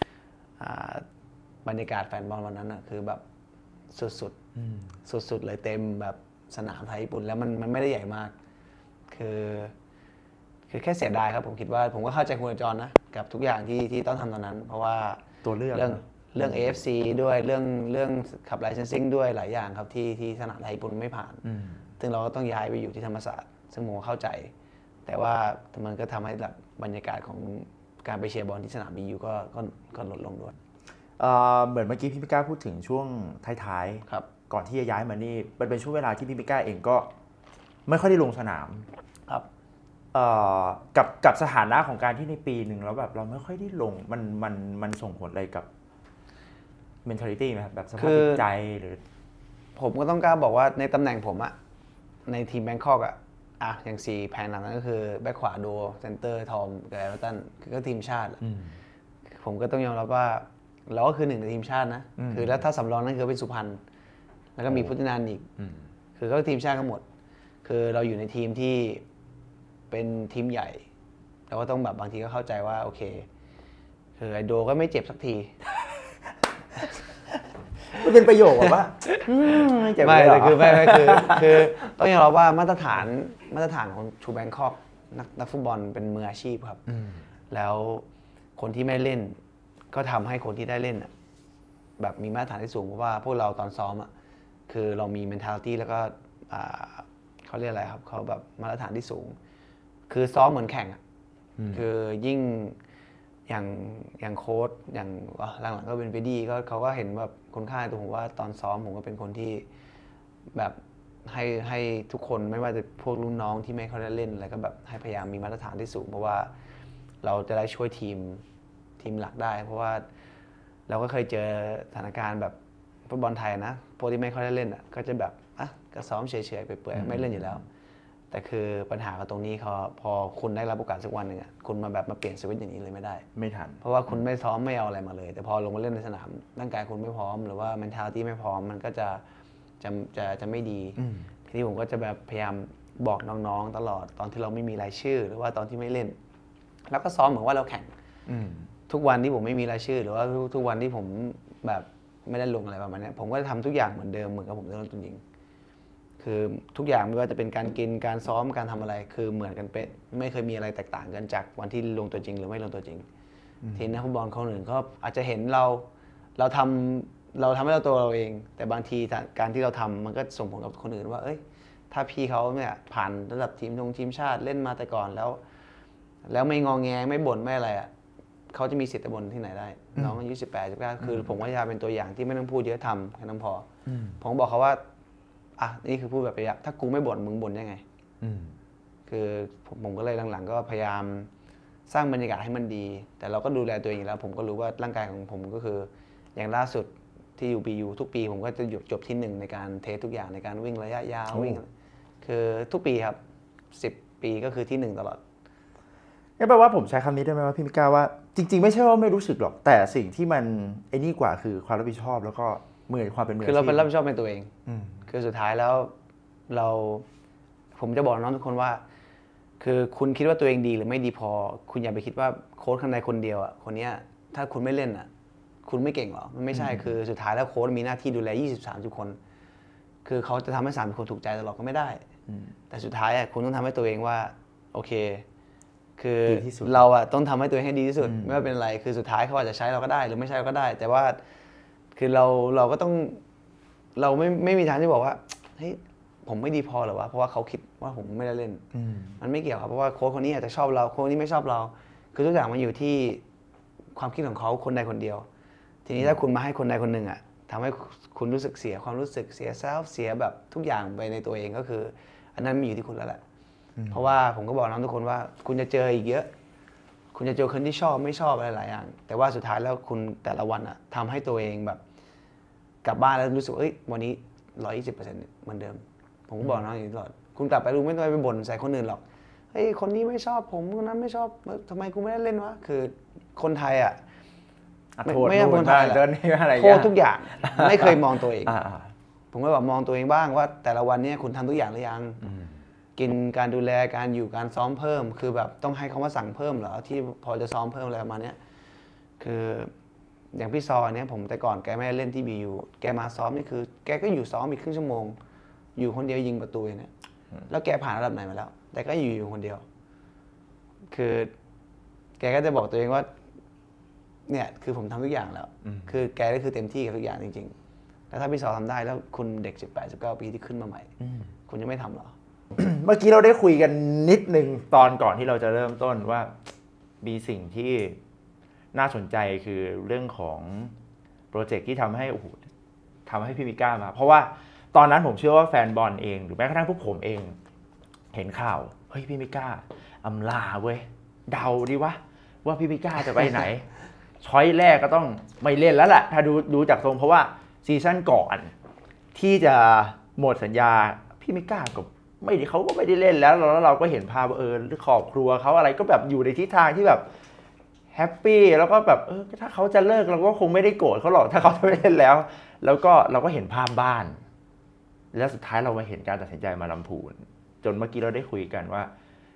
บรรยากาศแฟนบอลวันนั้นอ่ะคือแบบสุดๆสุดๆเลยเต็มแบบสนามไทยญี่ปุ่นแล้วมันมันไม่ได้ใหญ่มากคือคือแค่เสียดายครับผมคิดว่าผมก็เข้าใจคุณจรนะกับทุกอย่างที่ที่ต้องทำตอนนั้นเพราะว่าตัวเลือกเรื่องเรื่อง เอ เอฟ ซี ด้วยเรื่องเรื่องขับไลเซนซิ่งด้วยหลายอย่างครับที่ที่สนามไทยญี่ปุ่นไม่ผ่านซึ่งเราก็ต้องย้ายไปอยู่ที่ธรรมศาสตร์ซึ่งผมเข้าใจแต่ว่ามันก็ทำให้แบบบรรยากาศของการไปเชียร์บอลที่สนามบียูก็ก็ก็ลดลงด้วยเหมือนเมื่อกี้พี่มิก้าพูดถึงช่วงท้ายๆครับก่อนที่จะย้ายมานี่มันเป็นช่วงเวลาที่พี่มิก้าเองก็ไม่ค่อยได้ลงสนามครับกับกับสถานะของการที่ในปีหนึ่งแล้วแบบเราไม่ค่อยได้ลงมันมันมันส่งผลอะไรกับ mentality ไหมครับแบบสภาพจิตใจหรือผมก็ต้องกล้าบอกว่าในตำแหน่งผมอะในทีมแบงคอกอะอ่ะอย่างสี่แผนหลังนั้นก็คือแบ็คขวาโดเซนเตอร์ทอมกับเอเวอร์ตันก็ทีมชาติผมก็ต้องยอมรับว่าเราก็คือหนึ่งในทีมชาตินะคือแล้วถ้าสำรองนั่นคือเป็นสุพรรณแล้วก็มีพุทธนันท์อีกคือก็ทีมชาติทั้งหมดคือเราอยู่ในทีมที่เป็นทีมใหญ่เราก็ต้องแบบบางทีก็เข้าใจว่าโอเคคือไอโดก็ไม่เจ็บสักทีมันเป็นประโยคว่าไม่เจ็บไม่เลยคือไม่ไม่คือคือต้องยอมรับว่ามาตรฐานมาตรฐานของชูแบงคอกนักนักฟุตบอลเป็นมืออาชีพครับแล้วคนที่ไม่เล่นก็ทำให้คนที่ได้เล่นแบบมีมาตรฐานที่สูงเพราะว่าพวกเราตอนซ้อมอ่ะคือเรามี mentality แล้วก็เขาเรียกอะไรครับเขาแบบมาตรฐานที่สูงคือซ้อมเหมือนแข่งอ่ะคือยิ่งอย่างอย่างโค้ชอย่างหลังๆก็เป็นเบดดี้ก็เขาก็เห็นแบบคุณค่าในตัวผมว่าตอนซ้อมผมก็เป็นคนที่แบบให้ให้ทุกคนไม่ว่าจะพวกรุ่นน้องที่ไม่เขาได้เล่นอะไรก็แบบให้พยายามมีมาตรฐานที่สูงเพราะว่าเราจะได้ช่วยทีมทีมหลักได้เพราะว่าเราก็เคยเจอสถานการณ์แบบฟุตบอลไทยนะพวกที่ไม่ค่อยได้เล่นอ่ะก็จะแบบอ่ะก็ซ้อมเฉยๆไปเปื่อยไม่เล่นอยู่แล้วแต่คือปัญหากับตรงนี้เขาพอคุณได้รับโอกาสสักวันหนึ่งอ่ะคุณมาแบบมาเปลี่ยนสวิตช์อย่างนี้เลยไม่ได้ไม่ทันเพราะว่าคุณไม่ซ้อมไม่เอาอะไรมาเลยแต่พอลงมาเล่นในสนามร่างกายคุณไม่พร้อมหรือว่า mentality ไม่พร้อมมันก็จะจะจะจะไม่ดีทีนี้ผมก็จะแบบพยายามบอกน้องๆตลอดตอนที่เราไม่มีรายชื่อหรือว่าตอนที่ไม่เล่นแล้วก็ซ้อมเหมือนว่าเราแข่งทุกวันที่ผมไม่มีรายชื่อหรือว่าทุกวันที่ผมแบบไม่ได้ลงอะไรประมาณนี้ผมก็จะทำทุกอย่างเหมือนเดิมเหมือนกับผมเล่นจริงคือทุกอย่างไม่ว่าจะเป็นการกินการซ้อมการทำอะไรคือเหมือนกันเป๊ะไม่เคยมีอะไรแตกต่างกันจากวันที่ลงตัวจริงหรือไม่ลงตัวจริงทีนักฟุตบอลคนอื่นก็อาจจะเห็นเราเราทำเราทำให้เราตัวเราเองแต่บางทีการที่เราทำมันก็ส่งผลกับคนอื่นว่าเอ้ยถ้าพี่เขาเนี่ยผ่านระดับทีมทงทีมชาติเล่นมาแต่ก่อนแล้วแล้วไม่งอแงไม่บ่นไม่อะไรอ่ะเขาจะมีสิทธิ์จะบ่นที่ไหนได้น้องอายุสิบแปด สิบเก้าคือผมก็จะเป็นตัวอย่างที่ไม่ต้องพูดเยอะทำแค่นั้นพอผมบอกเขาว่าอ่ะนี่คือพูดแบบประหยัดถ้ากูไม่บ่นมึงบ่นยังไงคือผมผมก็เลยหลังๆก็พยายามสร้างบรรยากาศให้มันดีแต่เราก็ดูแลตัวเองแล้วผมก็รู้ว่าร่างกายของผมก็คืออย่างล่าสุดที่อยู่ บี ยู ทุกปีผมก็จะหยุดจบที่หนึ่งในการเทสทุกอย่างในการวิ่งระยะยาววิ่งคือทุกปีครับสิบปีก็คือที่หนึ่งตลอดงั้นแปลว่าผมใช้คำนี้ได้ไหมว่าพี่มิก้าว่าจริงๆไม่ใช่ว่าไม่รู้สึกหรอกแต่สิ่งที่มันไอ้นี่กว่าคือความรับผิดชอบแล้วก็มือความเป็นมืออาชีพคือเราเป็นรับผิดชอบในตัวเองคือสุดท้ายแล้วเราผมจะบอกน้องทุกคนว่าคือคุณคิดว่าตัวเองดีหรือไม่ดีพอคุณอย่าไปคิดว่าโค้ชข้างในคนเดียวอ่ะคนนี้ถ้าคุณไม่เล่นอ่ะคุณไม่เก่งหรอมันไม่ใช่คือสุดท้ายแล้วโค้ชมีหน้าที่ดูแลยี่สิบ สามสิบคนคือเขาจะทำให้สามสิบคนถูกใจตลอดก็ไม่ได้แต่สุดท้ายอ่ะคุณต้องทำให้ตัวเองว่าโอเคคือเราอ่ะต้องทำให้ตัวเองให้ดีที่สุดไม่ว่าเป็นอะไรคือสุดท้ายเขาอาจจะใช้เราก็ได้หรือไม่ใช้เราก็ได้แต่ว่าคือเราเราก็ต้องเราไม่ไม่มีทางที่บอกว่าเฮ้ยผมไม่ดีพอหรอวะเพราะว่าเขาคิดว่าผมไม่ได้เล่นมันไม่เกี่ยวครับเพราะว่าโค้ชคนนี้อาจจะชอบเราโค้ชนี้ไม่ชอบเราคือทุกอย่างมันอยู่ที่ความคิดของเขาคนใดคนเดียวทีนี้ถ้าคุณมาให้คนใดคนหนึ่งอ่ะทำให้คุณรู้สึกเสียความรู้สึกเสียเซลฟ์เสียแบบทุกอย่างไปในตัวเองก็คืออันนั้นมีอยู่ที่คุณแล้วแหละเพราะว่าผมก็บอกน้องทุกคนว่าคุณจะเจออีกเยอะคุณจะเจอคนที่ชอบไม่ชอบอะไรหลายอย่างแต่ว่าสุดท้ายแล้วคุณแต่ละวันอ่ะทำให้ตัวเองแบบกลับบ้านแล้วรู้สึกเอ้ยวันนี้ร้อยยี่สิบเปอร์เซ็นต์เหมือนเดิมผมก็บอกน้องอย่างนี้ตลอดคุณกลับไปรู้ไม่ต้องไปบ่นใส่คนอื่นหรอกเฮ้ยคนนี้ไม่ชอบผมคนนั้นไม่ชอบทำไมกูไม่ได้เล่นวะคือคนไทยอ่ะไม่ใช่คนไทยแหละโทษทุกอย่างไม่เคยมองตัวเองผมก็บอกมองตัวเองบ้างว่าแต่ละวันนี้คุณทำทุกอย่างหรือยังกินการดูแลการอยู่การซ้อมเพิ่มคือแบบต้องให้เขามาสั่งเพิ่มเหรอที่พอจะซ้อมเพิ่มอะไรประมาณนี้คืออย่างพี่ซอเนี่ยผมแต่ก่อนแกไม่ได้เล่นที่ บี ยู แกมาซ้อมนี่คือแกก็อยู่ซ้อมอีกครึ่งชั่วโมงอยู่คนเดียวยิงประตูเนี่ยแล้วแกผ่านระดับไหนมาแล้วแต่ก็อยู่อยู่คนเดียวคือแกก็จะบอกตัวเองว่าเนี่ยคือผมทำทุกอย่างแล้วคือแกก็คือเต็มที่กับทุกอย่างจริงๆแล้วถ้าพี่ซอทำได้แล้วคุณเด็กสิบแปด สิบเก้าปีที่ขึ้นมาใหม่คุณจะไม่ทำหรอเมื่อกี้เราได้คุยกันนิดนึงตอนก่อนที่เราจะเริ่มต้นว่ามีสิ่งที่น่าสนใจคือเรื่องของโปรเจกต์ที่ทำให้โอ้โหทำให้พี่มิก้ามาเพราะว่าตอนนั้นผมเชื่อว่าแฟนบอลเองหรือแม้กระทั่งพวกผมเองเห็นข่าวเฮ้ยพี่มิก้าอำลาเว้ยเดาดิวะว่าพี่มิก้าจะไปไหน ช้อยแรกก็ต้องไม่เล่นแล้วแหละถ้าดูดูจากทรงเพราะว่าซีซั่นก่อนที่จะหมดสัญญาพี่มิก้ากับไม่ได้เขาก็ไม่ได้เล่นแล้วแล้วเราก็เห็นภาพเออครอบครัวเขาอะไรก็แบบอยู่ในทิศทางที่แบบแฮปปี้แล้วก็แบบเออถ้าเขาจะเลิกเราก็คงไม่ได้โกรธเขาหรอกถ้าเขาจะไม่เล่นแล้วแล้วก็เราก็เห็นภาพบ้านแล้วสุดท้ายเรามาเห็นการตัดสินใจมาลำพูนจนเมื่อกี้เราได้คุยกันว่า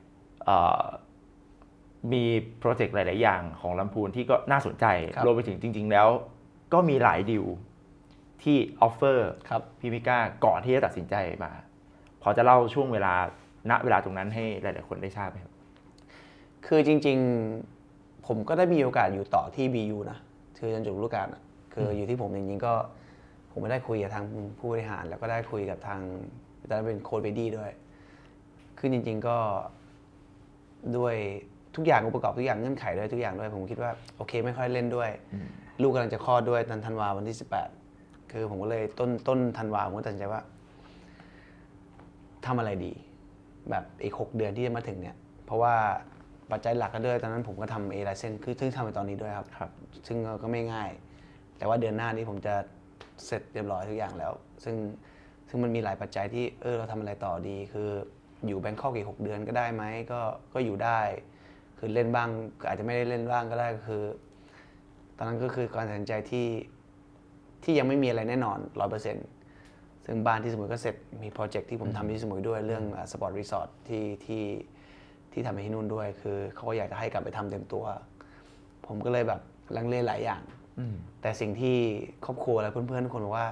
มีโปรเจกต์หลายๆอย่างของลำพูนที่ก็น่าสนใจรวมไปถึงจริงๆแล้วก็มีหลายดีลที่ออฟเฟอร์พี่มิก้าก่อนที่จะตัดสินใจมาพอจะเล่าช่วงเวลาณเวลาตรงนั้นให้หลายๆคนได้ทราบไหมครับคือจริงๆผมก็ได้มีโอกาสอยู่ต่อที่ บี ยู นะคือจนจบฤดูกาลคืออยู่ที่ผมจริงๆก็ผมไม่ได้คุยกับทางผู้บริหารแล้วก็ได้คุยกับทางตอนนั้นเป็นโค้ชเบดดี้ด้วยคือจริงๆก็ด้วยทุกอย่างองค์ประกอบทุกอย่างเงื่อนไขด้วยทุกอย่างด้วยผมคิดว่าโอเคไม่ค่อยเล่นด้วยลูกกำลังจะคลอดด้วยตอนธันวาวันที่สิบแปดคือผมก็เลยต้นต้นธันวาผมก็ตัดสินใจว่าทำอะไรดีแบบอีกหกเดือนที่จะมาถึงเนี่ยเพราะว่าปัจจัยหลักก็ด้วยตอนนั้นผมก็ทำเอไลเซนคือซึ่งทำในตอนนี้ด้วยครับ ซึ่งก็ไม่ง่ายแต่ว่าเดือนหน้านี้ผมจะเสร็จเรียบร้อยทุกอย่างแล้วซึ่งซึ่งมันมีหลายปัจจัยที่เออเราทำอะไรต่อดีคืออยู่แบงคอกอีกหกเดือนก็ได้ไหมก็ก็อยู่ได้คือเล่นบ้างอาจจะไม่ได้เล่นบ้างก็ได้ก็คือตอนนั้นก็คือการตัดสินใจที่ที่ยังไม่มีอะไรแน่นอน ร้อยเปอร์เซ็นต์ ซึ่งบ้านที่สมุยก็เสร็จมีโปรเจกต์ที่ผมทำที่สมุยด้วยเรื่องสปอร์ตรีสอร์ทที่ที่ที่ทำให้ที่นู่นด้วยคือเขาก็อยากจะให้กลับไปทำเต็มตัวผมก็เลยแบบลังเลหลายอย่างแต่สิ่งที่ครอบครัวและเพื่อนๆทุกคนบอกว่า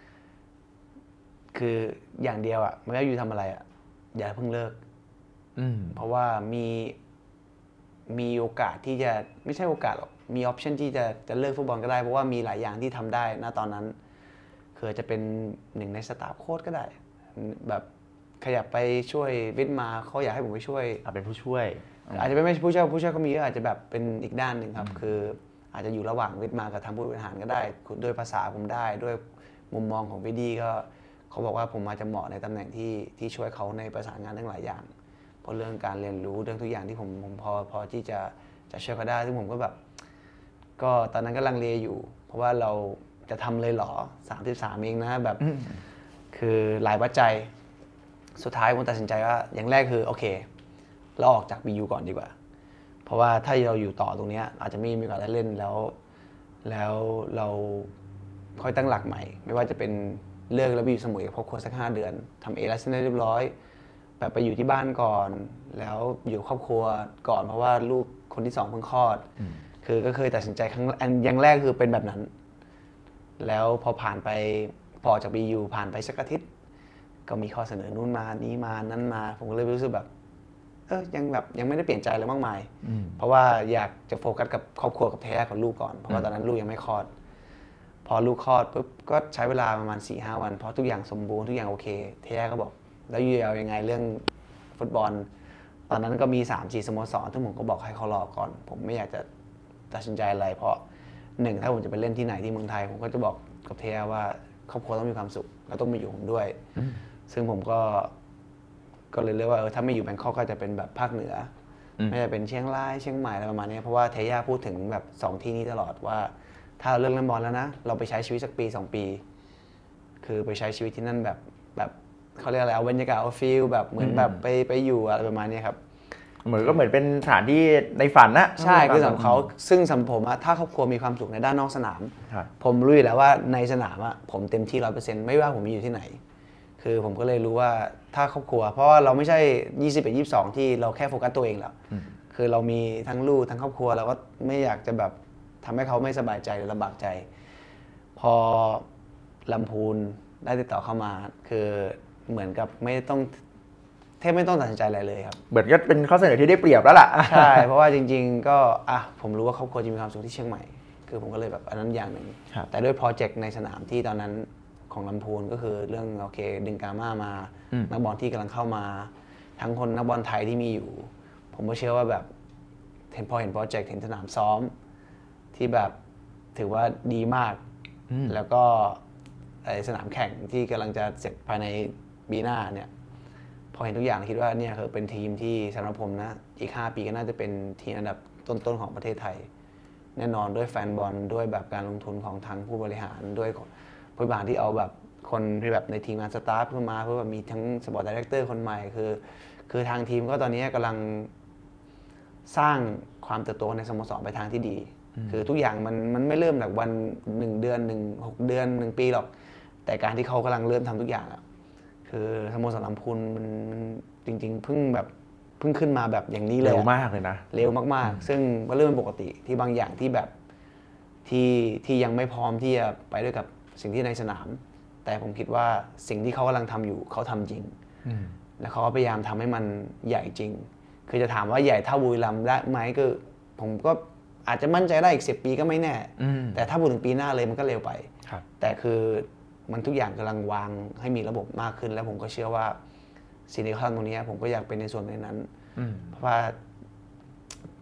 คืออย่างเดียวอ่ะไม่ว่าอยู่ทำอะไรอ่ะอย่าเพิ่งเลิกเพราะว่ามีมีโอกาสที่จะไม่ใช่โอกาสหรอกมีออปชันที่จะจะเลิกฟุตบอลก็ได้เพราะว่ามีหลายอย่างที่ทำได้ณตอนนั้นคือจะเป็นหนึ่งในสตาฟโค้ชก็ได้แบบขยับไปช่วยวิทย์มาเขาอยากให้ผมไปช่วยเป็นผู้ช่วยอาจจะไม่ใช่ผู้ช่วยผู้ช่วยเขามีก็อาจจะแบบเป็นอีกด้านหนึ่งครับคืออาจจะอยู่ระหว่างวิทย์มากับทางผู้บริหารก็ได้ด้วยภาษาผมได้ด้วยมุมมองของวิดีก็เขาบอกว่าผมอาจจะเหมาะในตำแหน่งที่ที่ช่วยเขาในประสานงานทั้งหลายอย่างเพราะเรื่องการเรียนรู้เรื่องทุกอย่างที่ผมผมพอพอที่จะจะช่วยเขาได้ซึ่งผมก็แบบก็ตอนนั้นก็ลังเลอยู่เพราะว่าเราจะทำเลยเหรอสามสิบสามเองนะแบบคือหลายปัจจัยสุดท้ายผมตัดสินใจว่าอย่างแรกคือโอเคเราออกจาก บี ยู ก่อนดีกว่าเพราะว่าถ้าเราอยู่ต่อตรงนี้อาจจะไม่มีโอกาสได้เล่นแล้วแล้วเราค่อยตั้งหลักใหม่ไม่ว่าจะเป็นเลิกแล้วไปอยู่สมุยกับครอบครัวสักห้าเดือนทำเอลัสเรียบร้อยแบบไปอยู่ที่บ้านก่อนแล้วอยู่ครอบครัวก่อนเพราะว่าลูกคนที่สองเพิ่งคลอดคือก็เคยตัดสินใจครั้งอย่างแรกคือเป็นแบบนั้นแล้วพอผ่านไปพอจาก บี ยู ผ่านไปสักอาทิตย์ก็มีข้อเสนอนู่นมานี้มานั้นมาผมก็เลยรู้สึกแบบเออยังแบบยังไม่ได้เปลี่ยนใจอะไรมากมายเพราะว่าอยากจะโฟกัสกับครอบครัวกับเทย่ากับลูกก่อนเพราะว่าตอนนั้นลูกยังไม่คลอดพอลูกคลอดปุ๊บก็ใช้เวลาประมาณ สี่ห้า วันเพราะทุกอย่างสมบูรณ์ทุกอย่างโอเคเทย่าก็บอกแล้วยูเอายังไงเรื่องฟุตบอลตอนนั้นก็มี สามสี่ สโมสรซึ่งผมก็บอกให้เขารอก่อนผมไม่อยากจะตัดสินใจอะไรเพราะหนึ่งถ้าผมจะไปเล่นที่ไหนที่เมืองไทยผมก็จะบอกกับเทย่าว่าครอบครัวต้องมีความสุขแล้วต้องมาอยู่ผมด้วยซึ่งผมก็ก็เลยเรียกว่าเออถ้าไม่อยู่แบงคอกก็จะเป็นแบบภาคเหนือไม่จะเป็นเชียงรายเชียงใหม่อะไรประมาณนี้เพราะว่าเทย่าพูดถึงแบบสองที่นี้ตลอดว่าถ้าเราเลิกเล่นบอลแล้วนะเราไปใช้ชีวิตสักปีสองปีคือไปใช้ชีวิตที่นั่นแบบแบบเขาเรียกอะไรเอาบรรยากาศเอาฟีลแบบเหมือนแบบไปไปอยู่อะไรประมาณนี้ครับเหมือนก็เหมือนเป็นสถานที่ในฝันนะใช่คือสำหรับเขาซึ่งสำหรับผมถ้าครอบครัวมีความสุขในด้านนอกสนามผมรู้อยู่แล้วว่าในสนามอะผมเต็มที่ร้อยเปอร์เซ็นต์ไม่ว่าผมอยู่ที่ไหนคือผมก็เลยรู้ว่าถ้าครอบครัวเพราะว่าเราไม่ใช่ยี่สิบเอ็ด ยี่สิบสองที่เราแค่โฟกัสตัวเองแล้วคือเรามีทั้งลูกทั้งครอบครัวเราก็ไม่อยากจะแบบทำให้เขาไม่สบายใจหรือลำบากใจพอลำพูนได้ติดต่อเข้ามาคือเหมือนกับไม่ต้องแทบไม่ต้องตัดสินใจอะไรเลยครับเหมือนก็เป็นข้อเสนอที่ได้เปรียบแล้วล่ะใช่เพราะว่าจริงๆก็อ่ะผมรู้ว่าครอบครัวจะมีความสุขที่เชียงใหม่คือผมก็เลยแบบอันนั้นอย่างหนึ่งแต่ด้วยโปรเจกต์ในสนามที่ตอนนั้นของลำพูนก็คือเรื่องโอเคดึงกาม่ามานักบอลที่กำลังเข้ามาทั้งคนนักบอลไทยที่มีอยู่ผมก็เชื่อว่าแบบเห็นพอเห็นโปรเจกต์เห็นสนามซ้อมที่แบบถือว่าดีมากแล้วก็สนามแข่งที่กำลังจะเสร็จภายในปีหน้าเนี่ยพอเห็นทุกอย่างคิดว่าเนี่ยคือเป็นทีมที่สำหรับผมนะอีกห้าปีก็น่าจะเป็นทีมอันดับต้นๆของประเทศไทยแน่นอนด้วยแฟนบอลด้วยแบบการลงทุนของทางผู้บริหารด้วยผู้บริหารที่เอาแบบคนที่แบบในทีมงานสตาฟขึ้นมาเพื่อแบบมีทั้งสปอร์ตไดเรคเตอร์คนใหม่คือคือทางทีมก็ตอนนี้กำลังสร้างความเติบโตในสโมสรไปทางที่ดีคือทุกอย่างมันมันไม่เริ่มจากวันหนึ่งเดือนหนึ่งหกเดือนหนึ่งปีหรอกแต่การที่เขากำลังเริ่มทำทุกอย่างอ่ะคือสโมสรลำพูนมันจริงๆเพิ่งแบบเพิ่งขึ้นมาแบบอย่างนี้เลยเร็วมากเลยนะเร็วมากๆซึ่งก็เรื่องเป็นปกติที่บางอย่างที่แบบที่ที่ยังไม่พร้อมที่จะไปด้วยกับสิ่งที่ในสนามแต่ผมคิดว่าสิ่งที่เขากำลังทำอยู่เขาทำจริงและเขาก็พยายามทำให้มันใหญ่จริงคือจะถามว่าใหญ่เท่าบุรีรัมย์ได้ไหมก็ผมก็อาจจะมั่นใจได้อีกสิบปีก็ไม่แน่แต่ถ้าพูดถึงปีหน้าเลยมันก็เร็วไปแต่คือมันทุกอย่างกำลังวางให้มีระบบมากขึ้นแล้วผมก็เชื่อว่าสิ่งที่เขาทำตรงนี้ผมก็อยากเป็นในส่วนในนั้นเพราะว่า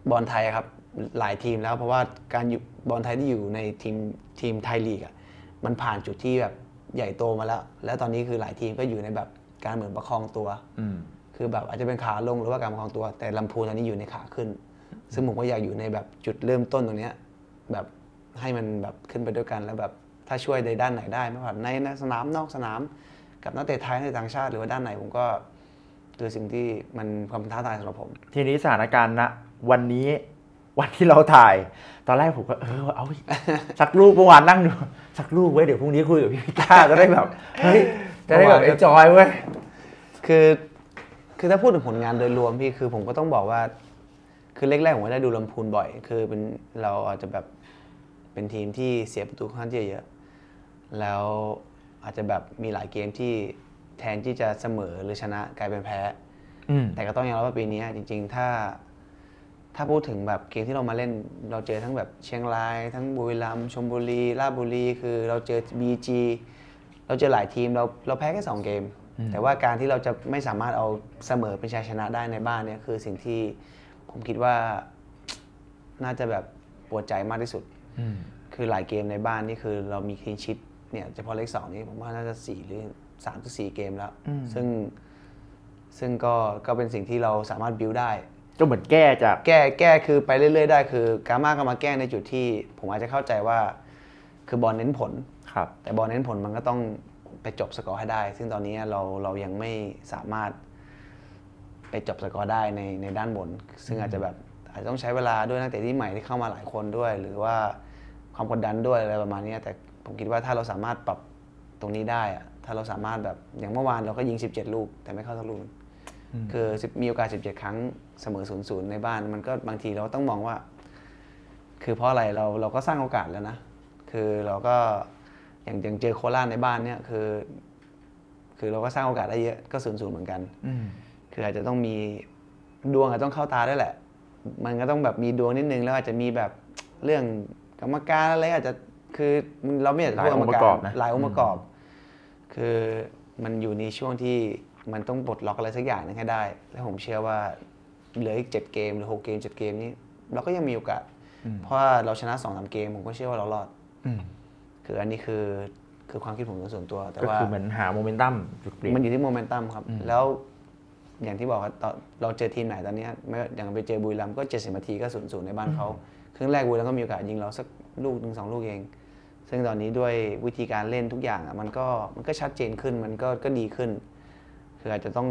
บอลไทยครับหลายทีมแล้วเพราะว่าการอยู่บอลไทยที่อยู่ในทีมทีมไทยลีกอ่ะมันผ่านจุดที่แบบใหญ่โตมาแล้วแล้วตอนนี้คือหลายทีมก็อยู่ในแบบการเหมือนประคองตัวคือแบบอาจจะเป็นขาลงหรือว่าการประคองตัวแต่ลำพูนตอนนี้อยู่ในขาขึ้นซึ่งผมก็อยากอยู่ในแบบจุดเริ่มต้นตรงนี้แบบให้มันแบบขึ้นไปด้วยกันแล้วแบบถ้าช่วยในด้านไหนได้ไม่ว่าในสนามนอกสนามกับนักเตะไทยในต่างชาติหรือว่าด้านไหนผมก็คือสิ่งที่มันความท้าทายสำหรับผมทีนี้สถานการณ์ณวันนี้วันที่เราถ่ายตอนแรกผมก็เออเอาสักรูปเมื่อวานนั่งดูสักรูปไว้เดี๋ยวพรุ่งนี้คุยกับพี่พิก้าจะได้แบบเฮ้ยจะได้แบบเอนจอยเว้ยคือคือถ้าพูดถึงผลงานโดยรวมพี่คือผมก็ต้องบอกว่าคือแรกๆผมก็ได้ดูลำพูนบ่อยคือเป็นเราอาจจะแบบเป็นทีมที่เสียประตูค่อนข้างเยอะแล้วอาจจะแบบมีหลายเกมที่แทนที่จะเสมอหรือชนะกลายเป็นแพ้แต่ก็ต้องยอมรับว่าปีนี้จริงๆถ้าถ้าพูดถึงแบบเกมที่เรามาเล่นเราเจอทั้งแบบเชียงรายทั้งบุรีรัมย์ชลบุรีราชบุรีคือเราเจอ บี จี เราเจอหลายทีมเราเราแพ้แค่สองเกมแต่ว่าการที่เราจะไม่สามารถเอาเสมอเป็นชัยชนะได้ในบ้านเนี่ยคือสิ่งที่ผมคิดว่าน่าจะแบบปวดใจมากที่สุดคือหลายเกมในบ้านนี่คือเรามีคลีนชีทเนี่ยเฉพาะเลขสองนี่ผมว่าน่าจะสี่หรือสามถึงสี่เกมแล้วซึ่งซึ่งก็ก็เป็นสิ่งที่เราสามารถบิวได้ก็เหมือนแก้จากแก้แก้คือไปเรื่อยๆได้คือกาม่าก็มาแก้ในจุดที่ผมอาจจะเข้าใจว่าคือบอลเน้นผลแต่บอลเน้นผลมันก็ต้องไปจบสกอร์ให้ได้ซึ่งตอนนี้เราเรายังไม่สามารถไปจบสกอร์ได้ในในด้านบนซึ่งอาจจะแบบอาจจะต้องใช้เวลาด้วยนักเตะที่ใหม่ที่เข้ามาหลายคนด้วยหรือว่าความกดดันด้วยอะไรประมาณนี้แต่ผมคิดว่าถ้าเราสามารถปรับตรงนี้ได้อะถ้าเราสามารถแบบอย่างเมื่อวานเราก็ยิงสิบเจ็ดลูกแต่ไม่เข้าสักลูกคือมีโอกาสสิบเจ็ดครั้งเสมอ ศูนย์ศูนย์ ในบ้านมันก็บางทีเราต้องมองว่าคือเพราะอะไรเราเราก็สร้างโอกาสแล้วนะคือเราก็อย่างอย่างเจอโคราชในบ้านเนี่ยคือคือเราก็สร้างโอกาสได้เยอะก็ ศูนย์ศูนย์ เหมือนกันคืออาจจะต้องมีดวงอาจจะต้องเข้าตาด้วยแหละมันก็ต้องแบบมีดวงนิดนึงแล้วอาจจะมีแบบเรื่องกรรมการอะไรอาจจะคือเราไม่อยากจะพูดกรรมการหลายองค์ประกอบคือมันอยู่ในช่วงที่มันต้องปลดล็อกอะไรสักอย่างนึงให้ได้แล้วผมเชื่อว่าเหลืออีกเจ็ดเกมหรือหกเกมเจ็ดเกมนี้เราก็ยังมีโอกาสเพราะว่าเราชนะ สองสาม เกมผมก็เชื่อว่าเรารอดคืออันนี้คือคือความคิดผมส่วนตัวแต่ว่าก็คือเหมือนหาโมเมนตัมจุดเปลี่ยนมันอยู่ที่โมเมนตัมครับแล้วอย่างที่บอกว่าเราเจอทีมไหนตอนนี้อย่างไปเจอบุรีรัมย์ก็เจ็ดสิบนาทีก็ ศูนย์ศูนย์ ในบ้านเขาครึ่งแรกบุรีรัมย์ก็มีโอกาสยิงเราสักลูกนึงสองลูกเองซึ่งตอนนี้ด้วยวิธีการเล่นทุกอย่างอ่ะมันก็มันก็ชัดเจนขึ้นมันก็ก็ดีขึ้นคืออาจจะต้อง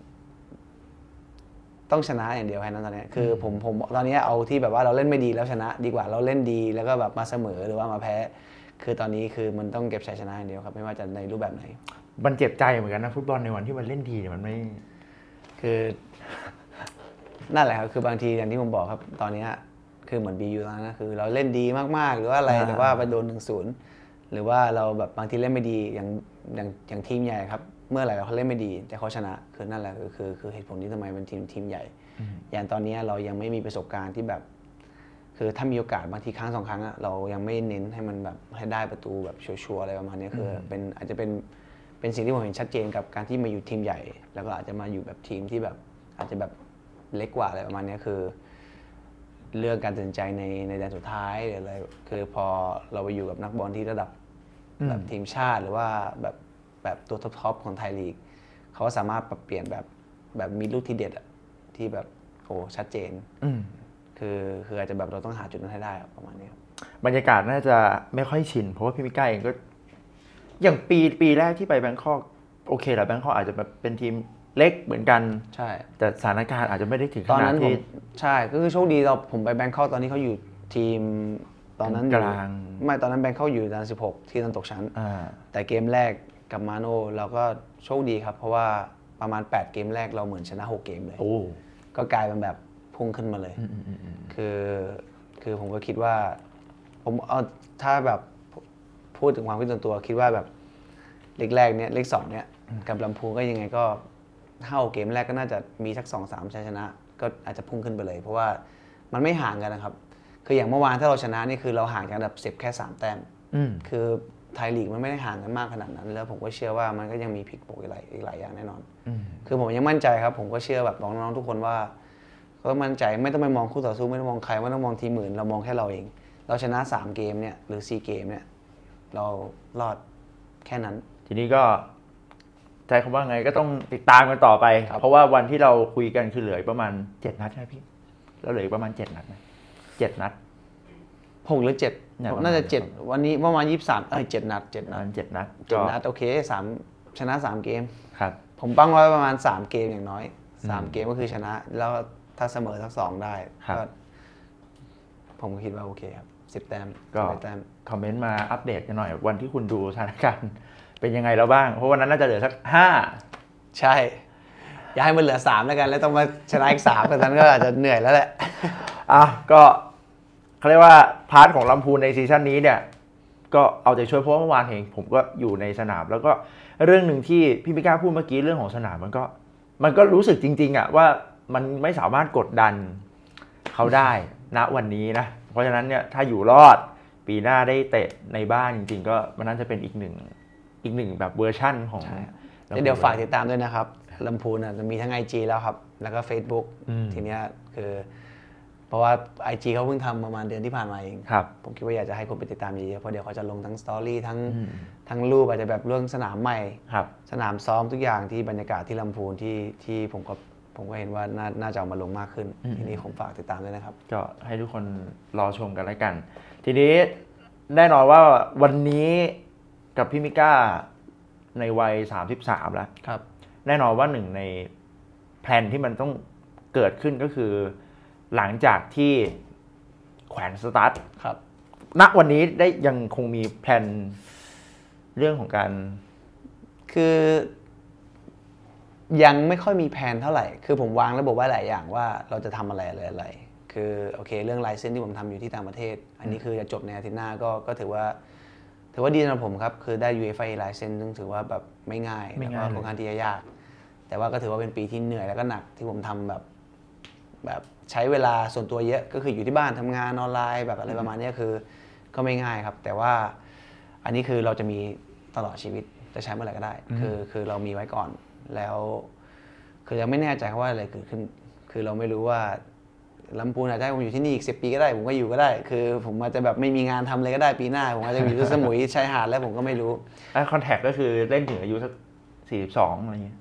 ต้องชนะอย่างเดียวแค่นั้นตอนนี้คือผมผมตอนนี้เอาที่แบบว่าเราเล่นไม่ดีแล้วชนะดีกว่าเราเล่นดีแล้วก็แบบมาเสมอหรือว่ามาแพ้คือตอนนี้คือมันต้องเก็บชัยชนะอย่างเดียวครับไม่ว่าจะในรูปแบบไหนมันเจ็บใจเหมือนกันนะฟุตบอลในวันที่มันเล่นดีเนี่ยมันไม่คือนั่นแหละครับคือบางทีอย่างที่ผมบอกครับตอนนี้คือเหมือน บี ยู ตอนนั้นคือเราเล่นดีมากๆหรือว่าอะไรแต่ว่าไปโดน หนึ่งศูนย์ หรือว่าเราแบบบางทีเล่นไม่ดีอย่างอย่างอย่างทีมใหญ่ครับเมื่อไหร่เขาเล่นไม่ดีแต่เขาชนะคือนั่นแหละคือคือคือเหตุผลที่ทำไมเป็นทีมทีมใหญ่อย่างตอนนี้เรายังไม่มีประสบการณ์ที่แบบคือถ้ามีโอกาสบางทีครั้งสองครั้งเรายังไม่เน้นให้มันแบบให้ได้ประตูแบบชัวร์ๆอะไรประมาณนี้คือเป็นอาจจะเป็นเป็นสิ่งที่ผมเห็นชัดเจนกับการที่มาอยู่ทีมใหญ่แล้วก็อาจจะมาอยู่แบบทีมที่แบบอาจจะแบบเล็กกว่าอะไรประมาณนี้คือเรื่องการตัดสินใจในในแดนสุดท้ายหรืออะไรคือพอเราไปอยู่กับนักบอลที่ระดับแบบทีมชาติหรือว่าแบบแบบตัวท็อปๆของไทยลีกเขาสามารถปรับเปลี่ยนแบบแบบมีลูกที่เด็ดอะที่แบบโอ้ชัดเจนคือคืออาจจะแบบเราต้องหาจุดนั้นให้ได้ประมาณนี้บรรยากาศน่าจะไม่ค่อยชินเพราะว่าพี่มิก้าเองก็อย่างปีปีแรกที่ไปแบงคอกโอเคแหละแบงคอกอาจจะแบบเป็นทีมเล็กเหมือนกันใช่แต่สถานการณ์อาจจะไม่ได้ถึงขนาดที่ใช่ก็คือโชคดีเราผมไปแบงคอกตอนนี้เขาอยู่ทีมตอนนั้นกลางไม่ตอนนั้นแบงคอกอยู่อันดับสิบหกที่ตอนตกชั้นแต่เกมแรกกับมาโน่เราก็โชคดีครับเพราะว่าประมาณแปดเกมแรกเราเหมือนชนะหกเกมเลยก็กลายเป็นแบบพุ่งขึ้นมาเลยคือคือผมก็คิดว่าผมเอาถ้าแบบพูดถึงความคิดส่วนตัวคิดว่าแบบเลขแรกเนี้ยเลขสองเนี้ยกับลำพูนก็ยังไงก็เท่าเกมแรกก็น่าจะมีสัก สองสาม ชัยชนะก็อาจจะพุ่งขึ้นไปเลยเพราะว่ามันไม่ห่างกันนะครับคืออย่างเมื่อวานถ้าเราชนะนี่คือเราห่างกันอันดับสิบแค่สามแต้มคือไทยลีกมันไม่ได้ห่างกันมากขนาดนั้นแล้วผมก็เชื่อว่ามันก็ยังมีพลิกโผล่อีกหลายอีกหลายอย่างแน่นอนคือผมยังมั่นใจครับผมก็เชื่อแบบน้องๆทุกคนว่าก็ก็มั่นใจไม่ต้องไปมองคู่ต่อสู้ไม่ต้องมองใครไม่ต้องมองทีมอื่นเรามองแค่เราเองเราชนะสามเกมเนี่ยหรือสี่เกมเนี่ยเรารอดแค่นั้นทีนี้ก็ใจคำว่าไงก็ต้องติดตามกันต่อไปเพราะว่าวันที่เราคุยกันคือเหลือประมาณเจ็ดนัดใช่ไหมพี่เราเหลือประมาณเจ็ดนัดไหมเจ็ดนัดหกหรือเจ็ดน่าจะเจ็ดวันนี้ประมาณยี่สิบสามเอ้ยเจ็ดนัดเจ็ดนัดเจ็ดนัดเจ็ดนัดโอเคสามชนะสามเกมครับผมตั้งไว้ประมาณสามเกมอย่างน้อยสามเกมก็คือชนะแล้วถ้าเสมอทั้งสองได้ก็ผมคิดว่าโอเคครับสิบแต้มก็คอมเมนต์มาอัปเดตกันหน่อยวันที่คุณดูสถานการณ์เป็นยังไงแล้วบ้างเพราะวันนั้นน่าจะเหลือสักห้าใช่อย่าให้มันเหลือสามแล้วกันแล้วต้องมาชนะอีกสามแต่นั้นก็อาจจะเหนื่อยแล้วแหละอ่ะก็เขาเรียกว่าพาร์ทของลำพูนในซีซั่นนี้เนี่ยก็เอาใจช่วยเพราะเมื่อวานเองผมก็อยู่ในสนามแล้วก็เรื่องหนึ่งที่พี่มิก้าพูดเมื่อกี้เรื่องของสนามมันก็มันก็รู้สึกจริงๆอ่ะว่ามันไม่สามารถกดดันเขาได้ณวันนี้นะเพราะฉะนั้นเนี่ยถ้าอยู่รอดปีหน้าได้เตะในบ้านจริงๆก็มันน่าจะเป็นอีกหนึ่งอีกหนึ่งแบบเวอร์ชั่นของเดี๋ยวฝากติดตามด้วยนะครับลำพูนจะมีทั้ง ไอ จี แล้วครับแล้วก็ Facebook ทีเนี้ยคือเพราะว่า ไอ จี เขาเพิ่งทำประมาณเดือนที่ผ่านมาเองผมคิดว่าอยากจะให้คนไปติดตามเยอะๆเพราะเดี๋ยวเขาจะลงทั้งสตอรี่ทั้งทั้งรูปอาจจะแบบเรื่องสนามใหม่สนามซ้อมทุกอย่างที่บรรยากาศที่ลำพูนที่ที่ผมก็ผมก็เห็นว่าน่าน่าจะเอามาลงมากขึ้นทีนี้ผมฝากติดตามด้วยนะครับก็ให้ทุกคนรอชมกันแล้วกันทีนี้แน่นอนว่าวันนี้กับพี่มิก้าในวัยสามสิบสามแล้วครับแน่นอนว่าหนึ่งในแพลนที่มันต้องเกิดขึ้นก็คือหลังจากที่แขวนสตาร์ทครับณวันนี้ได้ยังคงมีแพลนเรื่องของการคือยังไม่ค่อยมีแผนเท่าไหร่คือผมวางระบบไว้หลายอย่างว่าเราจะทำอะไรอะไรคือโอเคเรื่องไลเซนส์ที่ผมทำอยู่ที่ต่างประเทศอันนี้คือจะจบในอาทิตย์หน้าก็ก็ถือว่าถือว่าดีสำหรับผมครับคือได้ ยู เอฟ เอ license ซึ่งถือว่าแบบไม่ง่ายแล้วก็ค่อนข้างที่จะยากแต่ว่าก็ถือว่าเป็นปีที่เหนื่อยแล้วก็หนักที่ผมทำแบบแบบใช้เวลาส่วนตัวเยอะก็คืออยู่ที่บ้านทำงานออนไลน์แบบอะไรประมาณนี้คือก็ไม่ง่ายครับแต่ว่าอันนี้คือเราจะมีตลอดชีวิตจะใช้เมื่อไหร่ก็ได้คือคือเรามีไว้ก่อนแล้วคือยังไม่แน่ใจว่าอะไรเกิดขึ้นคือเราไม่รู้ว่าลำพูนอาจจะให้ผมอยู่ที่นี่อีกสิบปีก็ได้ผมก็อยู่ก็ได้คือผมอาจจะแบบไม่มีงานทำเลยก็ได้ปีหน้าผมอาจจะอยู่ที่สมุยชายหาดแล้วผมก็ไม่รู้คอนแทคก็คือเล่นถึงอายุสักสี่สิบสองอะไรอย่างเงี้ย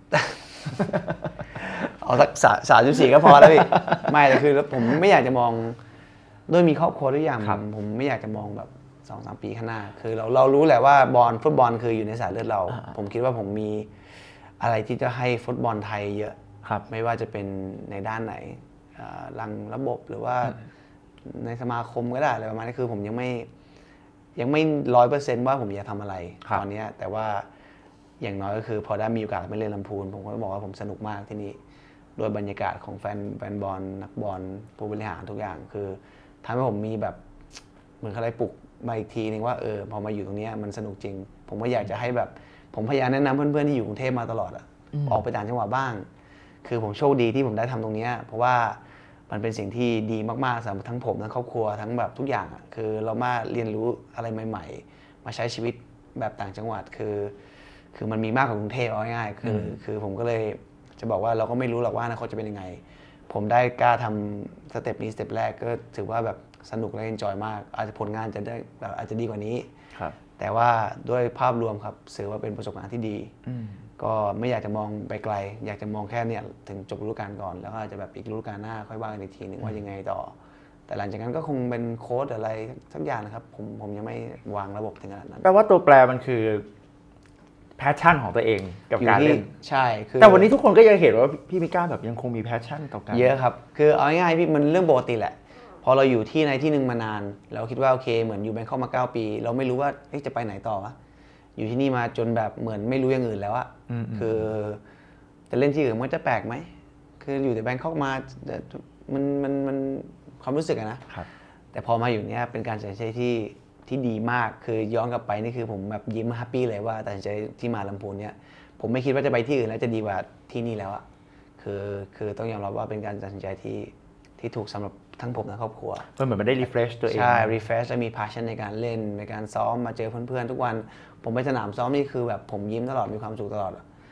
เอาสักสามสิบสี่ก็พอแล้วพี่ไม่แต่คือผมไม่อยากจะมองด้วยมีครอบครัวทุกอย่างผมไม่อยากจะมองแบบสองสามปีข้างหน้าคือเราเรารู้แหละว่าบอลฟุตบอลคืออยู่ในสายเลือดเราผมคิดว่าผมมีอะไรที่จะให้ฟุตบอลไทยเยอะไม่ว่าจะเป็นในด้านไหนรังระบบหรือว่าในสมาคมก็ได้อะไรประมาณนี้คือผมยังไม่ยังไม่ร้อยเปอร์เซนต์ว่าผมอยากทำอะไรตอนนี้แต่ว่าอย่างน้อยก็คือพอได้มีโอกาสไปเล่นลำพูนผมก็บอกว่าผมสนุกมากที่นี่ด้วยบรรยากาศของแฟนแฟนบอลนักบอลผู้บริหารทุกอย่างคือทำให้ผมมีแบบเหมือนอะไรปลุกมาอีกทีนึงว่าเออพอมาอยู่ตรงนี้มันสนุกจริงผมก็อยากจะให้แบบผมพยายามแนะนำเพื่อนๆที่อยู่กรุงเทพมาตลอดอะออกไปต่างจังหวัดบ้างคือผมโชคดีที่ผมได้ทำตรงนี้เพราะว่ามันเป็นสิ่งที่ดีมากๆสำหรับทั้งผมทั้งครอบครัวทั้งแบบทุกอย่างอะคือเรามาเรียนรู้อะไรใหม่ๆมาใช้ชีวิตแบบต่างจังหวัดคือคือมันมีมากกว่ากรุงเทพเอาง่ายๆคือคือผมก็เลยจะบอกว่าเราก็ไม่รู้หรอกว่าอนาคตจะเป็นยังไงผมได้กล้าทำสเต็ปนี้สเต็ปแรกก็ถือว่าแบบสนุกและเอนจอยมากอาจจะผลงานจะได้แบบอาจจะดีกว่านี้แต่ว่าด้วยภาพรวมครับถือว่าเป็นประสบการณ์ที่ดีก็ไม่อยากจะมองไปไกลอยากจะมองแค่เนี่ยถึงจบฤดูกาลก่อนแล้วก็อาจจะแบบอีกฤดูกาลหน้าค่อยว่ากันอีกทีนึงว่ายังไงต่อแต่หลังจากนั้นก็คงเป็นโค้ชอะไรสักอย่างนะครับผมผมยังไม่วางระบบถึงขนาดนั้นแปลว่าตัวแปรมันคือแพชชั่นของตัวเองกับการเล่นใช่คือแต่วันนี้ทุกคนก็ยังเห็นว่าพี่มิก้าแบบยังคงมีแพชชั่นต่อการเยอะครับคือเอาง่ายๆพี่มันเรื่องปกติแหละพอเราอยู่ที่ในที่หนึ่งมานานเราคิดว่าโอเคเหมือนอยู่แบงคอกมาเก้าปีเราไม่รู้ว่าจะไปไหนต่อวะอยู่ที่นี่มาจนแบบเหมือนไม่รู้อย่างอื่นแล้วอะคือจะเล่นที่อื่นมันจะแปลกไหมคืออยู่แต่แบงคอกมามันมันมันความรู้สึกอะนะแต่พอมาอยู่เนี้ยเป็นการตัดสินใจที่ที่ดีมากคือย้อนกลับไปนี่คือผมแบบยิ้มแฮปปี้เลยว่าตัดสินใจที่มาลำพูนเนี้ยผมไม่คิดว่าจะไปที่อื่นแล้วจะดีกว่าที่นี่แล้วอะคือคือต้องยอมรับว่าเป็นการตัดสินใจที่ที่ถูกสำหรับทั้งผมและครอบครัวมันเหมือนมันได้ refresh ตัวเองใช่ refresh และมี passion ในการเล่นในการซ้อมมาเจอเพื่อนๆทุกวันผมไปสนามซ้อมนี่คือแบบผมยิ้มตลอดมีความสุขตลอดคื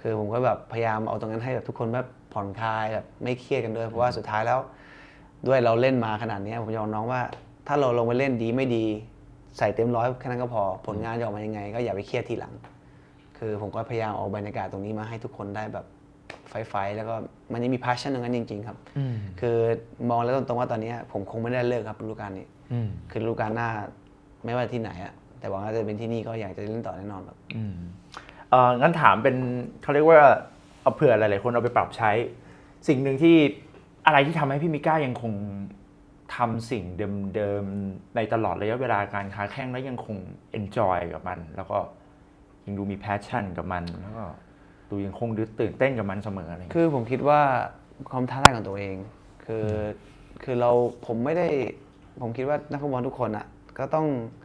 คือผมก็แบบพยายามเอาตรงนั้นให้แบบทุกคนแบบผ่อนคลายแบบไม่เครียดกันด้วยเพราะว่าสุดท้ายแล้วด้วยเราเล่นมาขนาดนี้ผมจะบอกน้องว่าถ้าเราลงไปเล่นดีไม่ดีใส่เต็มร้อยแค่นั้นก็พอผลงานจะออกมายังไงก็อย่าไปเครียดทีหลังคือผมก็พยายามเอาบรรยากาศตรงนี้มาให้ทุกคนได้แบบไฟๆแล้วก็มันยังมี passion ตรงนั้นจริงๆครับคือมองแล้วตรงๆว่าตอนนี้ผมคงไม่ได้เลิกครับฤดูกาลนี้คือฤดูกาลหน้าไม่ว่าที่ไหนอะแต่หวังว่าจะเป็นที่นี่ก็อยากจะเล่นต่อแน่นอนครับเอ่องั้นถามเป็นเขาเรียกว่าเอาเผื่อหลายๆคนเอาไปปรับใช้สิ่งหนึ่งที่อะไรที่ทำให้พี่มิก้ายังคงทำสิ่งเดิมๆในตลอดระยะเวลาการค้าแข่งแล้วยังคง enjoy กับมันแล้วก็ยังดูมี passion กับมันแล้วก็ดูยังคงตื่นเต้นกับมันเสมออะไรคือผมคิดว่าความท้าทายของตัวเองคือคือเราผมไม่ได้ผมคิดว่านักฟุตบอลทุกคนอ่ะก็ต้อง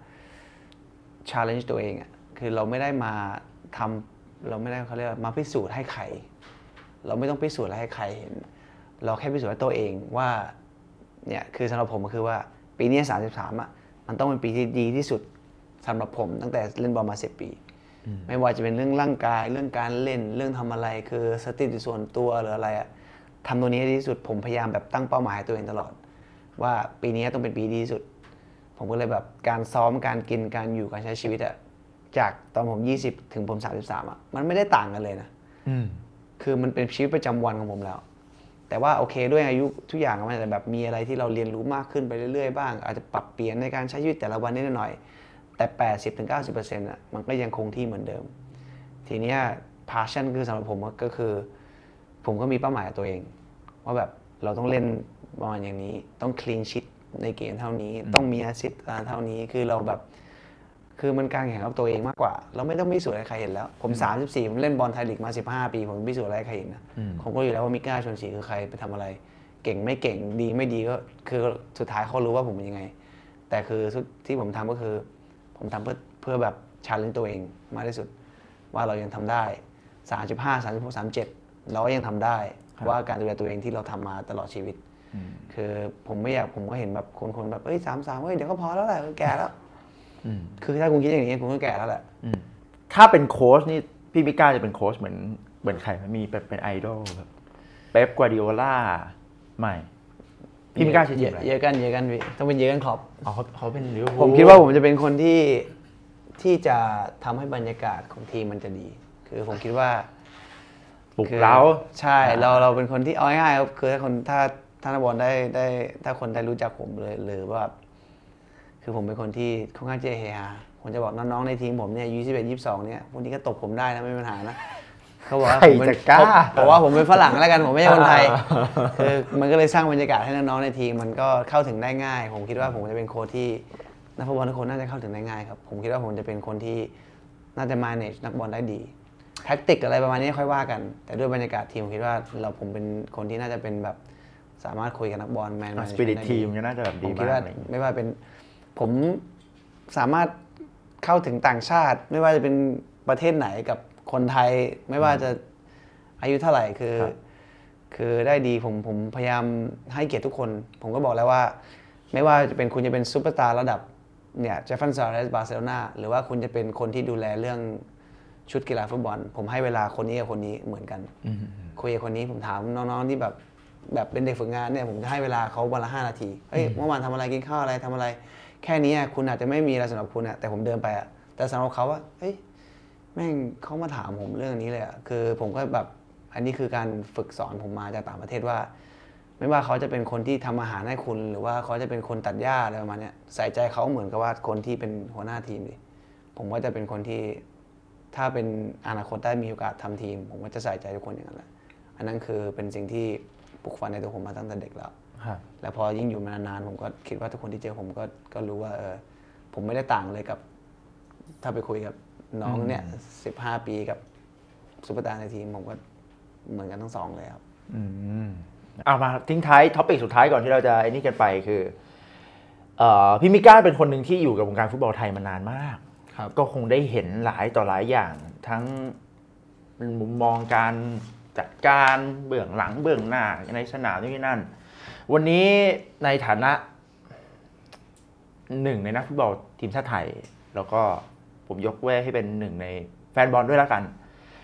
challenge ตัวเองอ่ะคือเราไม่ได้มาทำเราไม่ได้เขาเรียกมาพิสูจน์ให้ใครเราไม่ต้องพิสูจน์อะไรให้ใครเห็นเราแค่พิสูจน์ให้ตัวเองว่าเนี่ยคือสำหรับผมก็คือว่าปีนี้สามสิบสามอ่ะมันต้องเป็นปีที่ดีที่สุดสำหรับผมตั้งแต่เล่นบอลมาสิบปีไม่ว่าจะเป็นเรื่องร่างกายเรื่องการเล่นเรื่องทำอะไรคือสติส่วนตัวหรืออะไรอ่ะทำตัวนี้ให้ดีที่สุดผมพยายามแบบตั้งเป้าหมายให้ตัวเองตลอดว่าปีนี้ต้องเป็นปีดีที่สุดผมก็เลยแบบการซ้อมการกินการอยู่การใช้ชีวิตอ่ะจากตอนผมยี่สิบถึงผมสามสิบสามอ่ะมันไม่ได้ต่างกันเลยนะคือมันเป็นชีวิตประจำวันของผมแล้วแต่ว่าโอเคด้วยอายุทุกอย่างมันจะแบบมีอะไรที่เราเรียนรู้มากขึ้นไปเรื่อยๆบ้างอาจจะปรับเปลี่ยนในการใช้ชีวิตแต่ละวันนิดหน่อยแต่ แปดสิบถึงเก้าสิบเปอร์เซ็นต์ อ่ะมันก็ยังคงที่เหมือนเดิมทีนี้ passion คือสำหรับผมก็คือผมก็มีเป้าหมายกับตัวเองว่าแบบเราต้องเล่นประมาณอย่างนี้ต้อง clean sheet ในเกมเท่านี้ต้องมี assist เท่านี้คือเราแบบคือมันการแข่งกับตัวเองมากกว่าเราไม่ต้องพิสูจน์ให้ใครเห็นแล้วผมสามสิบสี่ผมเล่นบอลไทยลีกมาสิบห้าปีผมพิสูจน์ให้ใครเห็นนะผมก็อยู่แล้วว่ามิก้าชวนศรีคือใครไปทำอะไรเก่งไม่เก่งดีไม่ดีก็คือสุดท้ายเขารู้ว่าผมเป็นยังไงแต่คือที่ผมทำก็คือผมทำเพื่อเพื่อแบบชาเลนจ์ตัวเองมากที่สุดว่าเรายังทำได้สามสิบห้า สามสิบหก สามสิบเจ็ดเราก็ยังทำได้ว่าการดูแลตัวเองที่เราทำมาตลอดชีวิตคือผมไม่อยากผมก็เห็นแบบคนๆแบบเอ้ยสามสามเฮ้ยเดี๋ยวก็พอแล้วแหละแก่แล้วคือถ้าคุณคิดอย่างนี้คุณก็แก่แล้วแหละถ้าเป็นโค้ชนี่พี่มิก้าจะเป็นโค้ชเหมือนเหมือนใครมีแบบเป็นไอดอลแบบเป๊ป กัวร์ดิโอล่าไม่พี่มิก้าชื่ออะไรเยอะกันเยอะกันพี่ต้องเป็นเยอะกันครอปอ๋อเขาเป็นลิเวอร์พูลผมคิดว่าผมจะเป็นคนที่ที่จะทำให้บรรยากาศของทีมมันจะดีคือผมคิดว่าปลุกเร้าใช่เราเราเป็นคนที่เอาง่ายๆครับคือถ้าคนถ้าถ้านักบอลได้ได้ถ้าคนได้รู้จักผมเลยหรือว่าคือผมเป็นคนที่ค่อนข้างจะเฮฮาผมจะบอกน้องๆในทีมผมเนี่ยอายุสิบเอ็ด ยี่สิบสองเนี่ยพวกนี้ก็ตบผมได้นะไม่มีปัญหานะเขาบอกว่าผมเป็นบอกว่าผมเป็นฝรั่งแล้วกันผมไม่ใช่คนไทยคือมันก็เลยสร้างบรรยากาศให้น้องๆในทีมมันก็เข้าถึงได้ง่ายผมคิดว่าผมจะเป็นโค้ชที่นักฟุตบอลทุกคนน่าจะเข้าถึงได้ง่ายครับผมคิดว่าผมจะเป็นคนที่น่าจะ manage นักบอลได้ดีแท็กติกอะไรประมาณนี้ค่อยว่ากันแต่ด้วยบรรยากาศทีมผมคิดว่าเราผมเป็นคนที่น่าจะเป็นแบบสามารถคุยกับนักบอลแมนสปิริตทีมก็น่าจะแบบดีมากไม่ว่าเป็นผมสามารถเข้าถึงต่างชาติไม่ว่าจะเป็นประเทศไหนกับคนไทยไม่ว่าจะอายุเท่าไหร่คือคือได้ดีผมผมพยายามให้เกียรติทุกคนผมก็บอกแล้วว่าไม่ว่าจะเป็นคุณจะเป็นซุปเปอร์สตาร์ระดับเนี่ยเจฟฟันซาเรสบาร์เซโลนาหรือว่าคุณจะเป็นคนที่ดูแลเรื่องชุดกีฬาฟุตบอลผมให้เวลาคนนี้กับคนนี้เหมือนกันคุยกับคนนี้ผมถามน้องๆที่แบบแบบเป็นเด็กฝึกงานเนี่ยผมจะให้เวลาเขาวันละห้านาทีเฮ้ยเมื่อวานทำอะไรกินข้าวอะไรทำอะไรแค่นี้คุณอาจจะไม่มีอะไรสำหรับคุณอะแต่ผมเดินไปอะแต่สำหรับเขาว่าเฮ้ยแม่งเขามาถามผมเรื่องนี้เลยอะคือผมก็แบบอันนี้คือการฝึกสอนผมมาจากต่างประเทศว่าไม่ว่าเขาจะเป็นคนที่ทำอาหารให้คุณหรือว่าเขาจะเป็นคนตัดหญ้าอะไรประมาณนี้ใส่ใจเขาเหมือนกับว่าคนที่เป็นหัวหน้าทีมดิผมก็จะเป็นคนที่ถ้าเป็นอนาคตได้มีโอกาสทำทีมผมก็จะใส่ใจทุกคนอย่างนั้นแหละอันนั้นคือเป็นสิ่งที่ปลูกฝังในตัวผมมาตั้งแต่เด็กแล้วแล้วพอยิ่งอยู่มานานๆผมก็คิดว่าทุกคนที่เจอผมก็ก็รู้ว่าเออผมไม่ได้ต่างเลยกับถ้าไปคุยกับน้องเนี่ยสิบห้าปีกับซุปเปอร์สตาร์ในทีมผมก็เหมือนกันทั้งสองเลยครับอืมเอามาทิ้งท้ายท็อปิกสุดท้ายก่อนที่เราจะไอ้นี่กันไปคือเอ่อพี่มิก้าเป็นคนหนึ่งที่อยู่กับวงการฟุตบอลไทยมานานมากก็คงได้เห็นหลายต่อหลายอย่างทั้งมุมมองการจัดการเบื้องหลังเบื้องหน้าในสนามนี่นั่นวันนี้ในฐานะหนึ่งในนักฟุตบอลทีมชาติไทยแล้วก็ผมยกแว่ให้เป็นหนึ่งในแฟนบอลด้วยแล้วกัน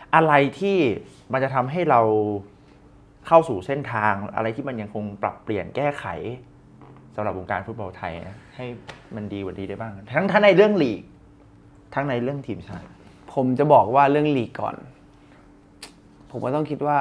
อะไรที่มันจะทำให้เราเข้าสู่เส้นทางอะไรที่มันยังคงปรับเปลี่ยนแก้ไขสำหรับวงการฟุตบอลไทยนะให้มันดีกว่านี้ได้บ้างทั้งทั้งในเรื่องลีกทั้งในเรื่องทีมชาติผมจะบอกว่าเรื่องลีกก่อนผมก็ต้องคิดว่า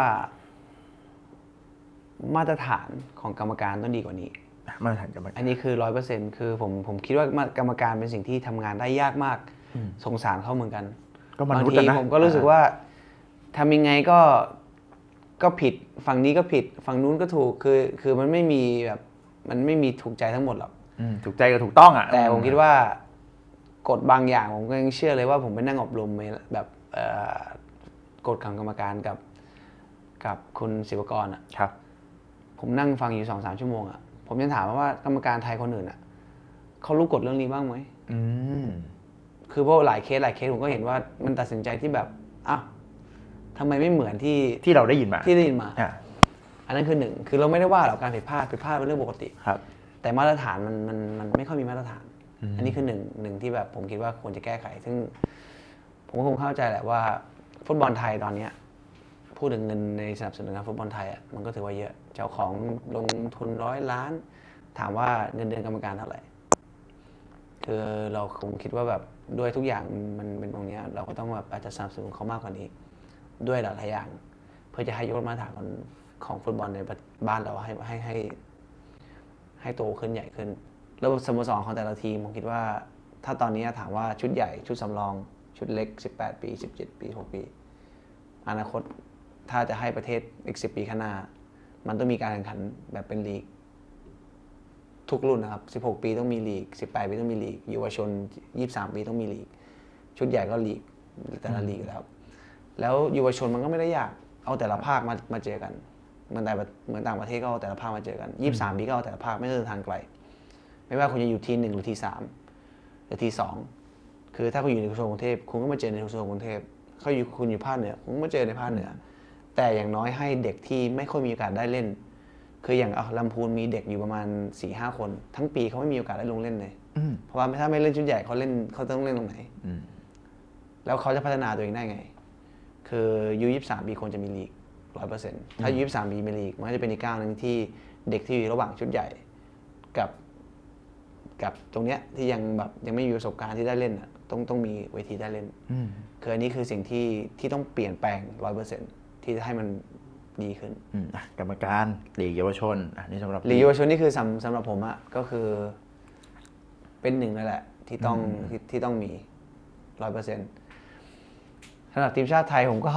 มาตรฐานของกรรมการต้องดีกว่านี้มาตรฐานกรรมการอันนี้คือร้อยเปอร์เซ็นต์คือผมผมคิดว่ากรรมการเป็นสิ่งที่ทำงานได้ยากมากสงสารเขาเหมือนกันบางทีผมก็รู้สึกว่าทำยังไงก็ก็ผิดฝั่งนี้ก็ผิดฝั่งนู้นก็ถูกคือคือมันไม่มีแบบมันไม่มีถูกใจทั้งหมดหรอกถูกใจก็ถูกต้องอ่ะแต่ผมคิดว่ากฎบางอย่างผมก็ยังเชื่อเลยว่าผมไปนั่งอบรมแบบกฎของกรรมการกับกับคุณศิวกรอ่ะครับผมนั่งฟังอยู่ สองถึงสาม ชั่วโมงอ่ะผมยังถามว่ากรรมการไทยคนอื่นอ่ะเขารู้กฎเรื่องนี้บ้างไหมอืมคือเพราะหลายเคสหลายเคสผมก็เห็นว่ามันตัดสินใจที่แบบอ้าวทำไมไม่เหมือนที่ที่เราได้ยินมาที่ได้ยินมาอันนั้นคือหนึ่งคือเราไม่ได้ว่าหรอกการผิดพลาดผิดพลาดเป็นเรื่องปกติครับแต่มาตรฐานมันมันมันไม่ค่อยมีมาตรฐานอันนี้คือหนึ่งหนึ่งที่แบบผมคิดว่าควรจะแก้ไขซึ่งผมก็คงเข้าใจแหละว่าฟุตบอลไทยตอนนี้พูดถึงเงินในสนับสนุนงานฟุตบอลไทยอ่ะมันก็ถือว่าเยอะเจ้าของลงทุนร้อยล้านถามว่าเงินเดือนกรรมการเท่าไหร่คือเราคงคิดว่าแบบด้วยทุกอย่างมันเป็นตรงนี้เราก็ต้องแบบอาจจะสนับสนุนเขามากกว่านี้ด้วยหลายๆอย่างเพื่อจะให้ยกมาตรฐานของของฟุตบอลในบ้านเราให้ให้ให้ให้โตขึ้นใหญ่ขึ้นระบบสโมสรของแต่ละทีมผมคิดว่าถ้าตอนนี้ถามว่าชุดใหญ่ชุดสำรองชุดเล็กสิบแปดปีสิบเจ็ดปีหกปีอนาคตถ้าจะให้ประเทศอีกสิบปีข้างหน้ามันต้องมีการแข่งขันแบบเป็นลีกทุกรุ่นนะครับสิบหกปีต้องมีลีกสิบแปดปีต้องมีลีกเยาวชนยี่สิบสามปีต้องมีลีกชุดใหญ่ก็ลีกแต่ละลีกแล้วแล้วเยาวชนมันก็ไม่ได้ยากเอาแต่ละภาคมามาเจอกันเหมือนแต่เหมือนต่างประเทศก็เอาแต่ละภาคมาเจอกันยี่สิบสามปีก็เอาแต่ละภาคไม่ต้องเดินทางไกลไม่ว่าคุณจะอยู่ทีหนึ่งหรือทีสามหรือทีสองคือถ้าคุณอยู่ในโซนกรุงเทพคุณก็มาเจอในโซนกรุงเทพเขาอยู่คุณอยู่ภาคเหนือคุณก็มาเจอในภาคเหนือแต่อย่างน้อยให้เด็กที่ไม่ค่อยมีโอกาสได้เล่นคืออย่างลำพูนมีเด็กอยู่ประมาณ สี่ห้า คนทั้งปีเขาไม่มีโอกาสได้ลงเล่นเลยเพราะว่าถ้าไม่เล่นชุดใหญ่เขาเล่นเขาต้องเล่นตรงไหนแล้วเขาจะพัฒนาตัวเองได้ไงคือยูยี่สิบสามปีควรจะมีลีก ร้อยเปอร์เซ็นต์ ถ้ายูยี่สิบสามปีมีลีกมันก็จะเป็นอีกก้าวนึงที่เด็กที่อยู่ระหว่างชุดใหญ่กับกับตรงเนี้ยที่ยังแบบยังไม่มีประสบการณ์ที่ได้เล่นอ่ะต้องต้องมีเวทีได้เล่นคืออันนี้คือสิ่งที่ที่ต้องเปลี่ยนแปลง ร้อยเปอร์เซ็นต์ ที่จะให้มันดีขึ้นกรรมการลีกเยาวชนอันนี้สำหรับลีกเยาวชนนี่คือสำสำหรับผมอ่ะก็คือเป็นหนึ่งนั่นแหละที่ต้องที่ที่ต้องมี ร้อยเปอร์เซ็นต์ สำหรับทีมชาติไทยผมก็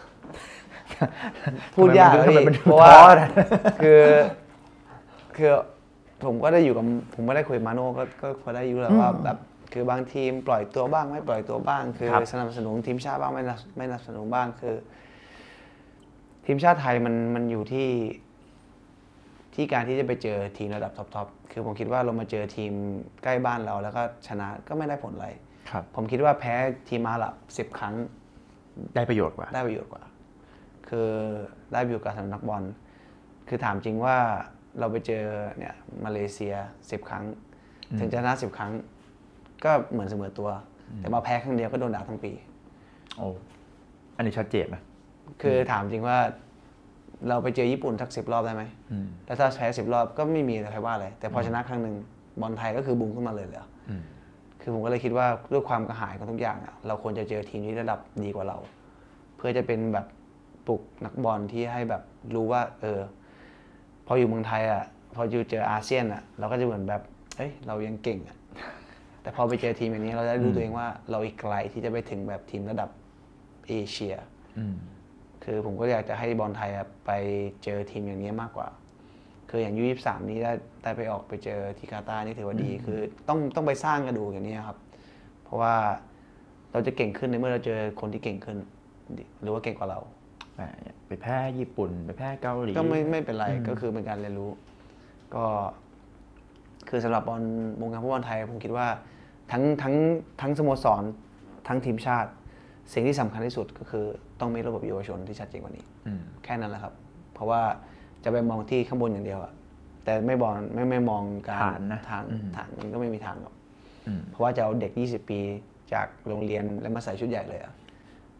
พูดยากเลยเพราะว่าคือคือผมก็ได้อยู่กับผมก็ได้คุยมาโน่ก็ก็พอได้อยู่แล้วว่าแบบคือบางทีมปล่อยตัวบ้างไม่ปล่อยตัวบ้างคือสนับสนุนทีมชาติบ้างไม่ไม่สนับสนุนบ้างคือทีมชาติไทยมันมันอยู่ที่ที่การที่จะไปเจอทีมระดับท็อปๆคือผมคิดว่าเรามาเจอทีมใกล้บ้านเราแล้วก็ชนะก็ไม่ได้ผลอะไรผมคิดว่าแพ้ทีมอาหรับสิบครั้งได้ประโยชน์กว่าได้ประโยชน์กว่าคือได้ประโยชน์กับสำหรับนักบอลคือถามจริงว่าเราไปเจอเนี่ยมาเลเซียสิบครั้งถึงจะชนะสิบครั้งก็เหมือนเสมอตัวแต่มาแพ้ครั้งเดียวก็โดนด่าทั้งปีโอ้อันนี้ชัดเจนไหมคือถามจริงว่าเราไปเจอญี่ปุ่นสักสิบรอบได้ไหมแล้วถ้าแพ้สิบรอบก็ไม่มีใครว่าอะไรแต่พอชนะครั้งหนึ่งบอลไทยก็คือบูมขึ้นมาเลยเลยคือผมก็เลยคิดว่าด้วยความกระหายของทุกอย่างอ่ะเราควรจะเจอทีมที่ระดับดีกว่าเราเพื่อจะเป็นแบบปลุกนักบอลที่ให้แบบรู้ว่าเออพออยู่เมืองไทยอ่ะพออยู่เจออาเซียนอ่ะเราก็จะเหมือนแบบเอ้ยเรายังเก่งอ่ะแต่พอไปเจอทีมอย่างนี้เราได้รู้ตัวเองว่าเราอีกไกลที่จะไปถึงแบบทีมระดับเอเชียคือผมก็อยากจะให้บอลไทยไปเจอทีมอย่างนี้มากกว่าคืออย่างยูยี่สิบสามนี้ได้ได้ไปออกไปเจอที่กาตาร์นี่ถือว่าดีคือต้องต้องไปสร้างกระดูกอย่างนี้ครับเพราะว่าเราจะเก่งขึ้นในเมื่อเราเจอคนที่เก่งขึ้นหรือว่าเก่งกว่าเราไปแพ้ญี่ปุ่นไปแพ้เกาหลีก็ไม่ไม่เป็นไรก็คือเป็นการเรียนรู้ก็คือสำหรับบอลวงการฟุตบอลไทยผมคิดว่าทั้งทั้งทั้งสโมสรทั้งทีมชาติสิ่งที่สำคัญที่สุดก็คือต้องมีระบบเยาวชนที่ชัดเจนกว่านี้แค่นั้นแหละครับเพราะว่าจะไปมองที่ข้างบนอย่างเดียวอะแต่ไม่บอลไม่ไม่มองการฐานนะฐานฐานมันก็ไม่มีทางหรอกเพราะว่าจะเอาเด็กยี่สิบปีจากโรงเรียนแล้วมาใส่ชุดใหญ่เลยอะ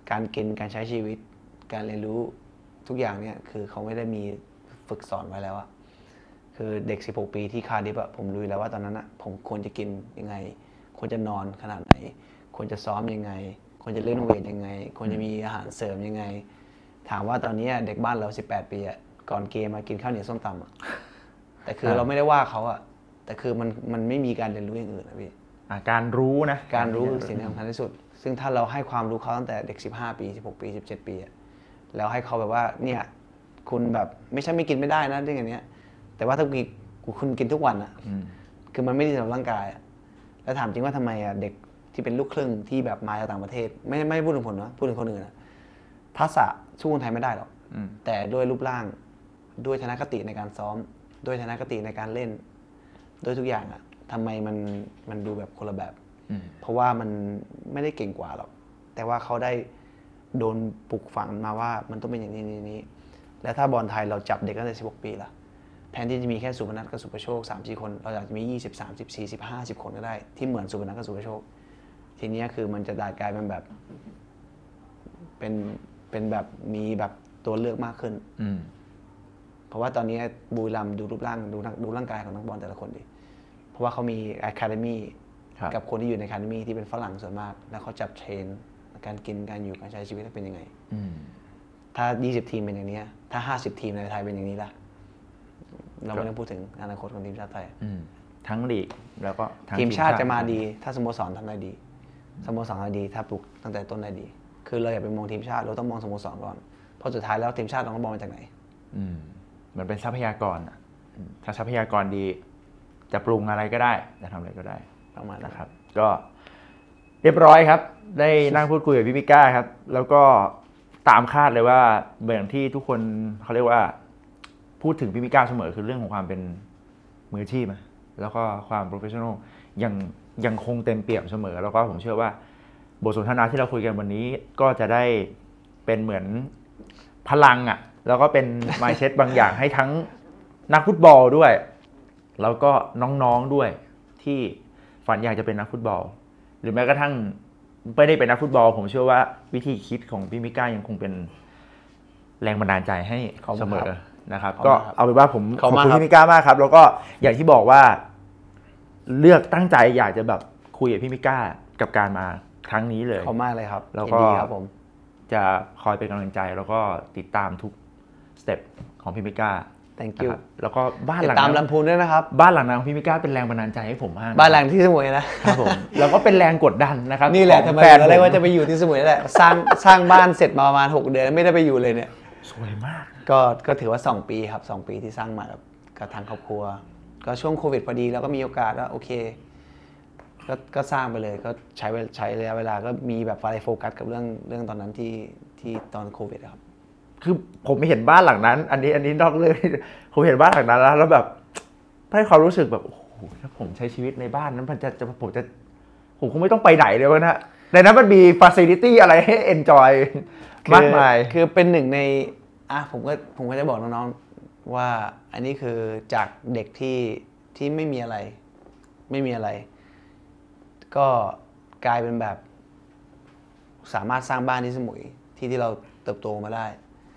การกินการใช้ชีวิตการเรียนรู้ทุกอย่างเนี่ยคือเขาไม่ได้มีฝึกสอนไว้แล้วอะคือเด็กสิบหกปีที่คาร์ดิฟอะผมรู้แล้วว่าตอนนั้นอะผมควรจะกินยังไงควรจะนอนขนาดไหนควรจะซ้อมยังไงควรจะเล่นเวทยังไงควรจะมีอาหารเสริมยังไงถามว่าตอนนี้เด็กบ้านเราสิบแปดปีอะก่อนเกมมากินข้าวเหนียวส้มตำอะแต่คือเราไม่ได้ว่าเขาอะแต่คือมันมันไม่มีการเรียนรู้อย่างอื่นนะพี่การรู้นะการรู้สิ่งที่สำคัญที่สุดซึ่งถ้าเราให้ความรู้เขาตั้งแต่เด็กสิบห้าปีสิบหกปีสิบเจ็ดปีแล้วให้เขาแบบว่าเนี่ยคุณแบบไม่ใช่ไม่กินไม่ได้นะเรื่องอย่างเนี้ยแต่ว่าถ้าคุณกินทุกวันอ่ะคือมันไม่ดีสำหรับร่างกายแล้วถามจริงว่าทำไมอ่ะเด็กที่เป็นลูกครึ่งที่แบบมาจากต่างประเทศไม่ไม่พูดถึงผลนะพูดถึงคนอื่นนะทักษะสู้คนไทยไม่ได้หรอกแต่ด้วยรูปร่างด้วยทัศนคติในการซ้อมด้วยทัศนคติในการเล่นด้วยทุกอย่างอ่ะทำไมมันมันดูแบบคนละแบบเพราะว่ามันไม่ได้เก่งกว่าหรอกแต่ว่าเขาได้โดนปลูกฝังมาว่ามันต้องเป็นอย่างนี้นี้แล้วถ้าบอลไทยเราจับเด็กตั้งแต่สิบหกปีล่ะแทนที่จะมีแค่สุพนัทกับสุประโชค สามสี่ คนเราอยากจะมียี่สิบ สามสิบ สี่สิบ ห้าสิบคนก็ได้ที่เหมือนสุพนัทกับสุประโชคทีนี้คือมันจะกลายเป็นแบบเป็นเป็นแบบมีแบบตัวเลือกมากขึ้นเพราะว่าตอนนี้บุรีรัมย์ดูรูปร่างดูดูร่างกายของนักบอลแต่ละคนดิเพราะว่าเขามีอะคาเดมี่กับคนที่อยู่ในอะคาเดมี่ที่เป็นฝรั่งส่วนมากแล้วเขาจับเทรนการกินการอยู่การใช้ชีวิตเป็นยังไงถ้ายี่สิบทีมเป็นอย่างนี้ถ้าห้าสิบทีมในไทยเป็นอย่างนี้ล่ะเราไม่ต้องพูดถึงอนาคตของทีมชาติไทยทั้งลีกแล้วก็ทีมชาติจะมาดีถ้าสโมสรทำได้ดีสโมสรทำได้ดีถ้าปลูกตั้งแต่ต้นได้ดีคือเราอย่าไปมองทีมชาติเราต้องมองสโมสรก่อนเพราะสุดท้ายแล้วทีมชาติต้องมองมาจากไหนเหมือนเป็นทรัพยากรถ้าทรัพยากรดีจะปรุงอะไรก็ได้จะทำอะไรก็ได้ประมาณนะครับก็เรียบร้อยครับได้นั่งพูดคุยกับพี่มิก้าครับแล้วก็ตามคาดเลยว่าเหมือนที่ทุกคนเขาเรียกว่าพูดถึงพี่มิก้าเสมอคือเรื่องของความเป็นมืออาชีพแล้วก็ความโปรเฟชชั่นอลยังยังคงเต็มเปี่ยมเสมอแล้วก็ผมเชื่อว่าบทสนทนาที่เราคุยกันวันนี้ก็จะได้เป็นเหมือนพลังอ่ะแล้วก็เป็น mindset บางอย่างให้ทั้งนักฟุตบอลด้วยแล้วก็น้องๆด้วยที่ฝันอยากจะเป็นนักฟุตบอลหรือแม้กระทั่งไม่ได้เป็นนักฟุตบอลผมเชื่อว่าวิธีคิดของพี่มิก้ายังคงเป็นแรงบันดาลใจให้เสมอนะครับก็เอาเป็นว่าผมขอบคุณพี่มิก้ามากครับแล้วก็อย่างที่บอกว่าเลือกตั้งใจอยากจะแบบคุยกับพี่มิก้ากับการมาครั้งนี้เลยขอบมากเลยครับแล้วก็จะคอยเป็นกำลังใจแล้วก็ติดตามทุกสเต็ปของพี่มิก้า thank you แล้วก็บ้านหลังตามลำพูนด้วยนะครับบ้านหลังนั้นของพี่มิก้าเป็นแรงบันดาลใจให้ผมมากบ้านหลังที่สมุยนะครับผมแล้วก็เป็นแรงกดดันนะครับนี่แหละทำไมเราเรียกว่าจะไปอยู่ที่สมุยแหละสร้างสร้างบ้านเสร็จมาประมาณหกเดือนไม่ได้ไปอยู่เลยเนี่ยสวยมากก็ก็ถือว่าสองปีครับสองปีที่สร้างมากับกับทางครอบครัวก็ช่วงโควิดพอดีแล้วก็มีโอกาสว่าโอเคก็ก็สร้างไปเลยก็ใช้ใช้ระยะเวลาก็มีแบบไฟโฟกัสกับเรื่องเรื่องตอนนั้นที่ที่ตอนโควิดครับคือผมเห็นบ้านหลังนั้นอันนี้อันนี้นอกเรื่องผมเห็นบ้านหลังนั้นแล้วแล้วแบบให้ความรู้สึกแบบโอ้โหถ้าผมใช้ชีวิตในบ้านนั้นมันจะจะผมจะผมคงไม่ต้องไปไหนเลยวะนะในนั้นมันมีฟาซิลิตี้อะไรให้เอนจอยมากมายคือเป็นหนึ่งในอ่ะผมก็ผมก็จะบอกน้องๆว่าอันนี้คือจากเด็กที่ที่ไม่มีอะไรไม่มีอะไรก็กลายเป็นแบบสามารถสร้างบ้านที่สมุยที่ที่เราเติบโตมาได้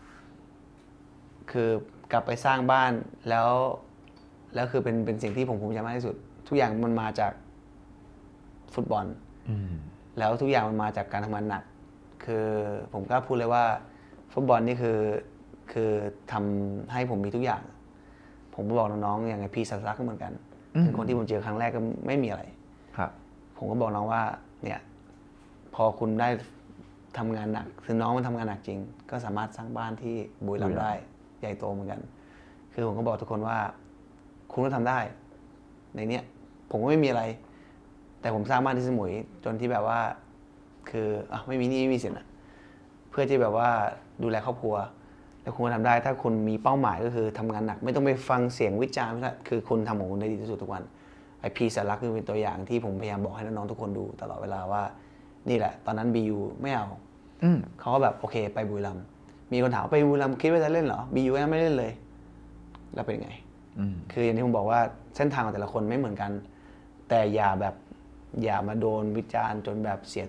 คือกลับไปสร้างบ้านแล้วแล้วคือเป็นเป็นสิ่งที่ผมภูมิใจมากที่สุดทุกอย่างมันมาจากฟุตบอลแล้วทุกอย่างมันมาจากการทำงานหนักคือผมกล้าพูดเลยว่าฟุตบอลนี่คือคือทำให้ผมมีทุกอย่างผมบอกน้องๆอย่างไงพี่สัสลักก็เหมือนกันเป็นคนที่ผมเจอครั้งแรกก็ไม่มีอะไรครับผมก็บอกน้องว่าเนี่ยพอคุณได้ทำงานหนักคือน้องมันทำงานหนักจริงก็สามารถสร้างบ้านที่บุรีรัมย์ได้ใหญ่โตเหมือนกันคือผมก็บอกทุกคนว่าคุณก็ทำได้ในเนี้ยผมก็ไม่มีอะไรแต่ผมสร้างบ้านที่สมุยจนที่แบบว่าคืออ่ะไม่มีหนี้ไม่มีสินอ่ะเพื่อที่แบบว่าดูแลครอบครัวแล้วคุณก็ทำได้ถ้าคุณมีเป้าหมายก็คือทำงานหนักไม่ต้องไปฟังเสียงวิจารณ์คือคุณทำของคุณได้ดีที่สุดทุกวันไอพีสารักคือเป็นตัวอย่างที่ผมพยายามบอกให้น้องๆทุกคนดูตลอดเวลาว่านี่แหละตอนนั้น บี ยู ไม่เอาเขาก็แบบโอเคไปบุรีรัมย์มีคนถามไปบุรีรัมย์คิดว่าจะเล่นเหรอ บี ยู ยังไม่เล่นเลยแล้วเป็นไงคืออย่างที่ผมบอกว่าเส้นทางของแต่ละคนไม่เหมือนกันแต่อย่าแบบอย่ามาโดนวิจารณ์จนแบบเสียตัว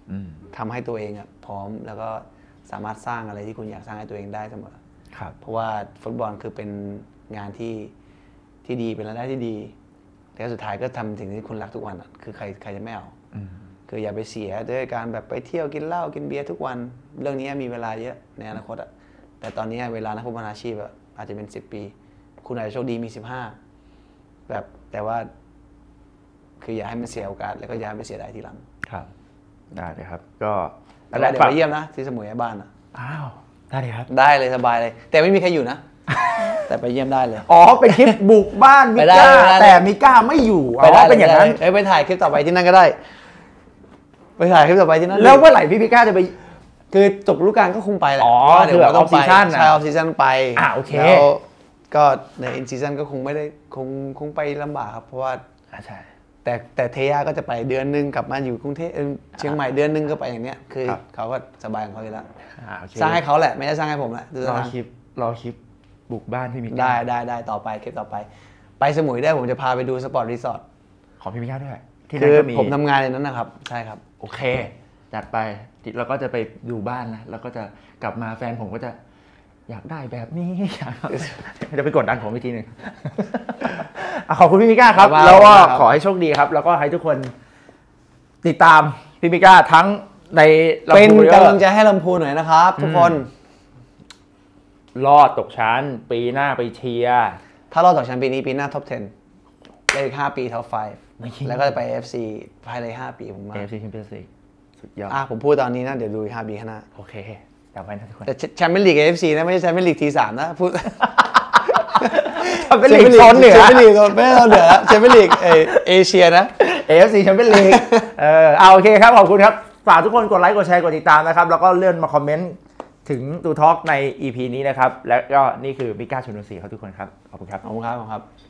ทำให้ตัวเองอ่ะพร้อมแล้วก็สามารถสร้างอะไรที่คุณอยากสร้างให้ตัวเองได้เสมอครับเพราะว่าฟุตบอลคือเป็นงานที่ที่ดีเป็นรายได้ที่ดีแต่สุดท้ายก็ทำสิ่งที่คุณรักทุกวันคือใครใครจะไม่เอาคืออย่าไปเสียด้วยการแบบไปเที่ยวกินเหล้ากินเบียร์ทุกวันเรื่องนี้มีเวลาเยอะในอนาคตอ่ะแต่ตอนนี้เวลานักฟุตบอลอาชีพอาจจะเป็นสิบปีคุณอาจจะโชคดีมีสิบห้าแบบแต่ว่าคืออย่าให้มันเสียโอกาสแล้วก็อย่าให้มันเสียดายทีหลังครับได้เลยครับก็แล้วเดี๋ยวไปเยี่ยมนะที่สมุยบ้านนะอ้าวได้เลยครับได้เลยสบายเลยแต่ไม่มีใครอยู่นะแต่ไปเยี่ยมได้เลยอ๋อเป็นคลิปบุกบ้านมิก้าแต่มิก้าไม่อยู่อ๋อเป็นอย่างนั้นเอ้ยไปถ่ายคลิปต่อไปที่นั่นก็ได้ไปถ่ายคลิปต่อไปที่นั่นแล้วเมื่อไหร่พี่มิก้าจะไปคือจบฤดูกาลก็คงไปแหละอ๋อคือแบบออฟซีซั่นใช่ออฟซีซั่นไปอ่าโอเคแล้วก็ในอินซีซั่นก็คงไม่ได้คงคงไปลำบากครับเพราะว่าใช่แต่แต่เทย่าก็จะไปเดือนนึงกลับมาอยู่กรุงเทพเชียงใหม่เดือนนึงก็ไปอย่างเนี้ยคือเขาก็สบายของเขาอยู่แล้วสร้างให้เขาแหละไม่ได้สร้างให้ผมแหละรอคลิปรอคลิปบุกบ้านพี่มิก้าได้ได้ได้ต่อไปคลิปต่อไปไปสมุยได้ผมจะพาไปดูสปอร์ตรีสอร์ทของพี่มิก้าด้วยที่นั่นก็มีผมทำงานในนั้นนะครับใช่ครับโอเคจัดไปเราก็จะไปดูบ้านนะแล้วก็จะกลับมาแฟนผมก็จะอยากได้แบบนี้จะไปกดดันผมอีกทีหนึ่งขอบคุณพี่มิก้าครับแล้วก็ขอให้โชคดีครับแล้วก็ให้ทุกคนติดตามพี่มิก้าทั้งในเป็นกำลังใจให้ลำพูนหน่อยนะครับทุกคนรอดตกชั้นปีหน้าไปเชียร์ถ้ารอดตกชั้นปีนี้ปีหน้าท็อปสิบได้อีกห้าปีท็อปห้าแล้วก็จะไป เอฟ ซี ภายในห้าปีผมว่าเอฟ ซี Champions League สุดยอดอ่ะผมพูดตอนนี้นะเดี๋ยวดูอีกห้าปีข้างหน้าโอเคจำไว้นะทุกคนแต่แชมเปี้ยนลีก เอฟ ซี นะไม่ใช่แชมเปี้ยนลีก ที สาม นะพูดแชมเปี้ยนลีกโซนเหนือแชมเปี้ยนลีกไม่ใช่โซนเหนือแชมเปี้ยนลีกเอเชียนะเอ เอฟ ซี แชมเปี้ยนลีกเออเอาโอเคครับขอบคุณครับฝากทุกคนกดไลค์กดแชร์กดติดตามนะครับแล้วก็เลื่อนมาคอมเมนต์ถึงตูทอล์กใน อี พี นี้นะครับและก็นี่คือมิก้าชลบุรีครับทุกคนครับขอบคุณครับขอบคุณครับ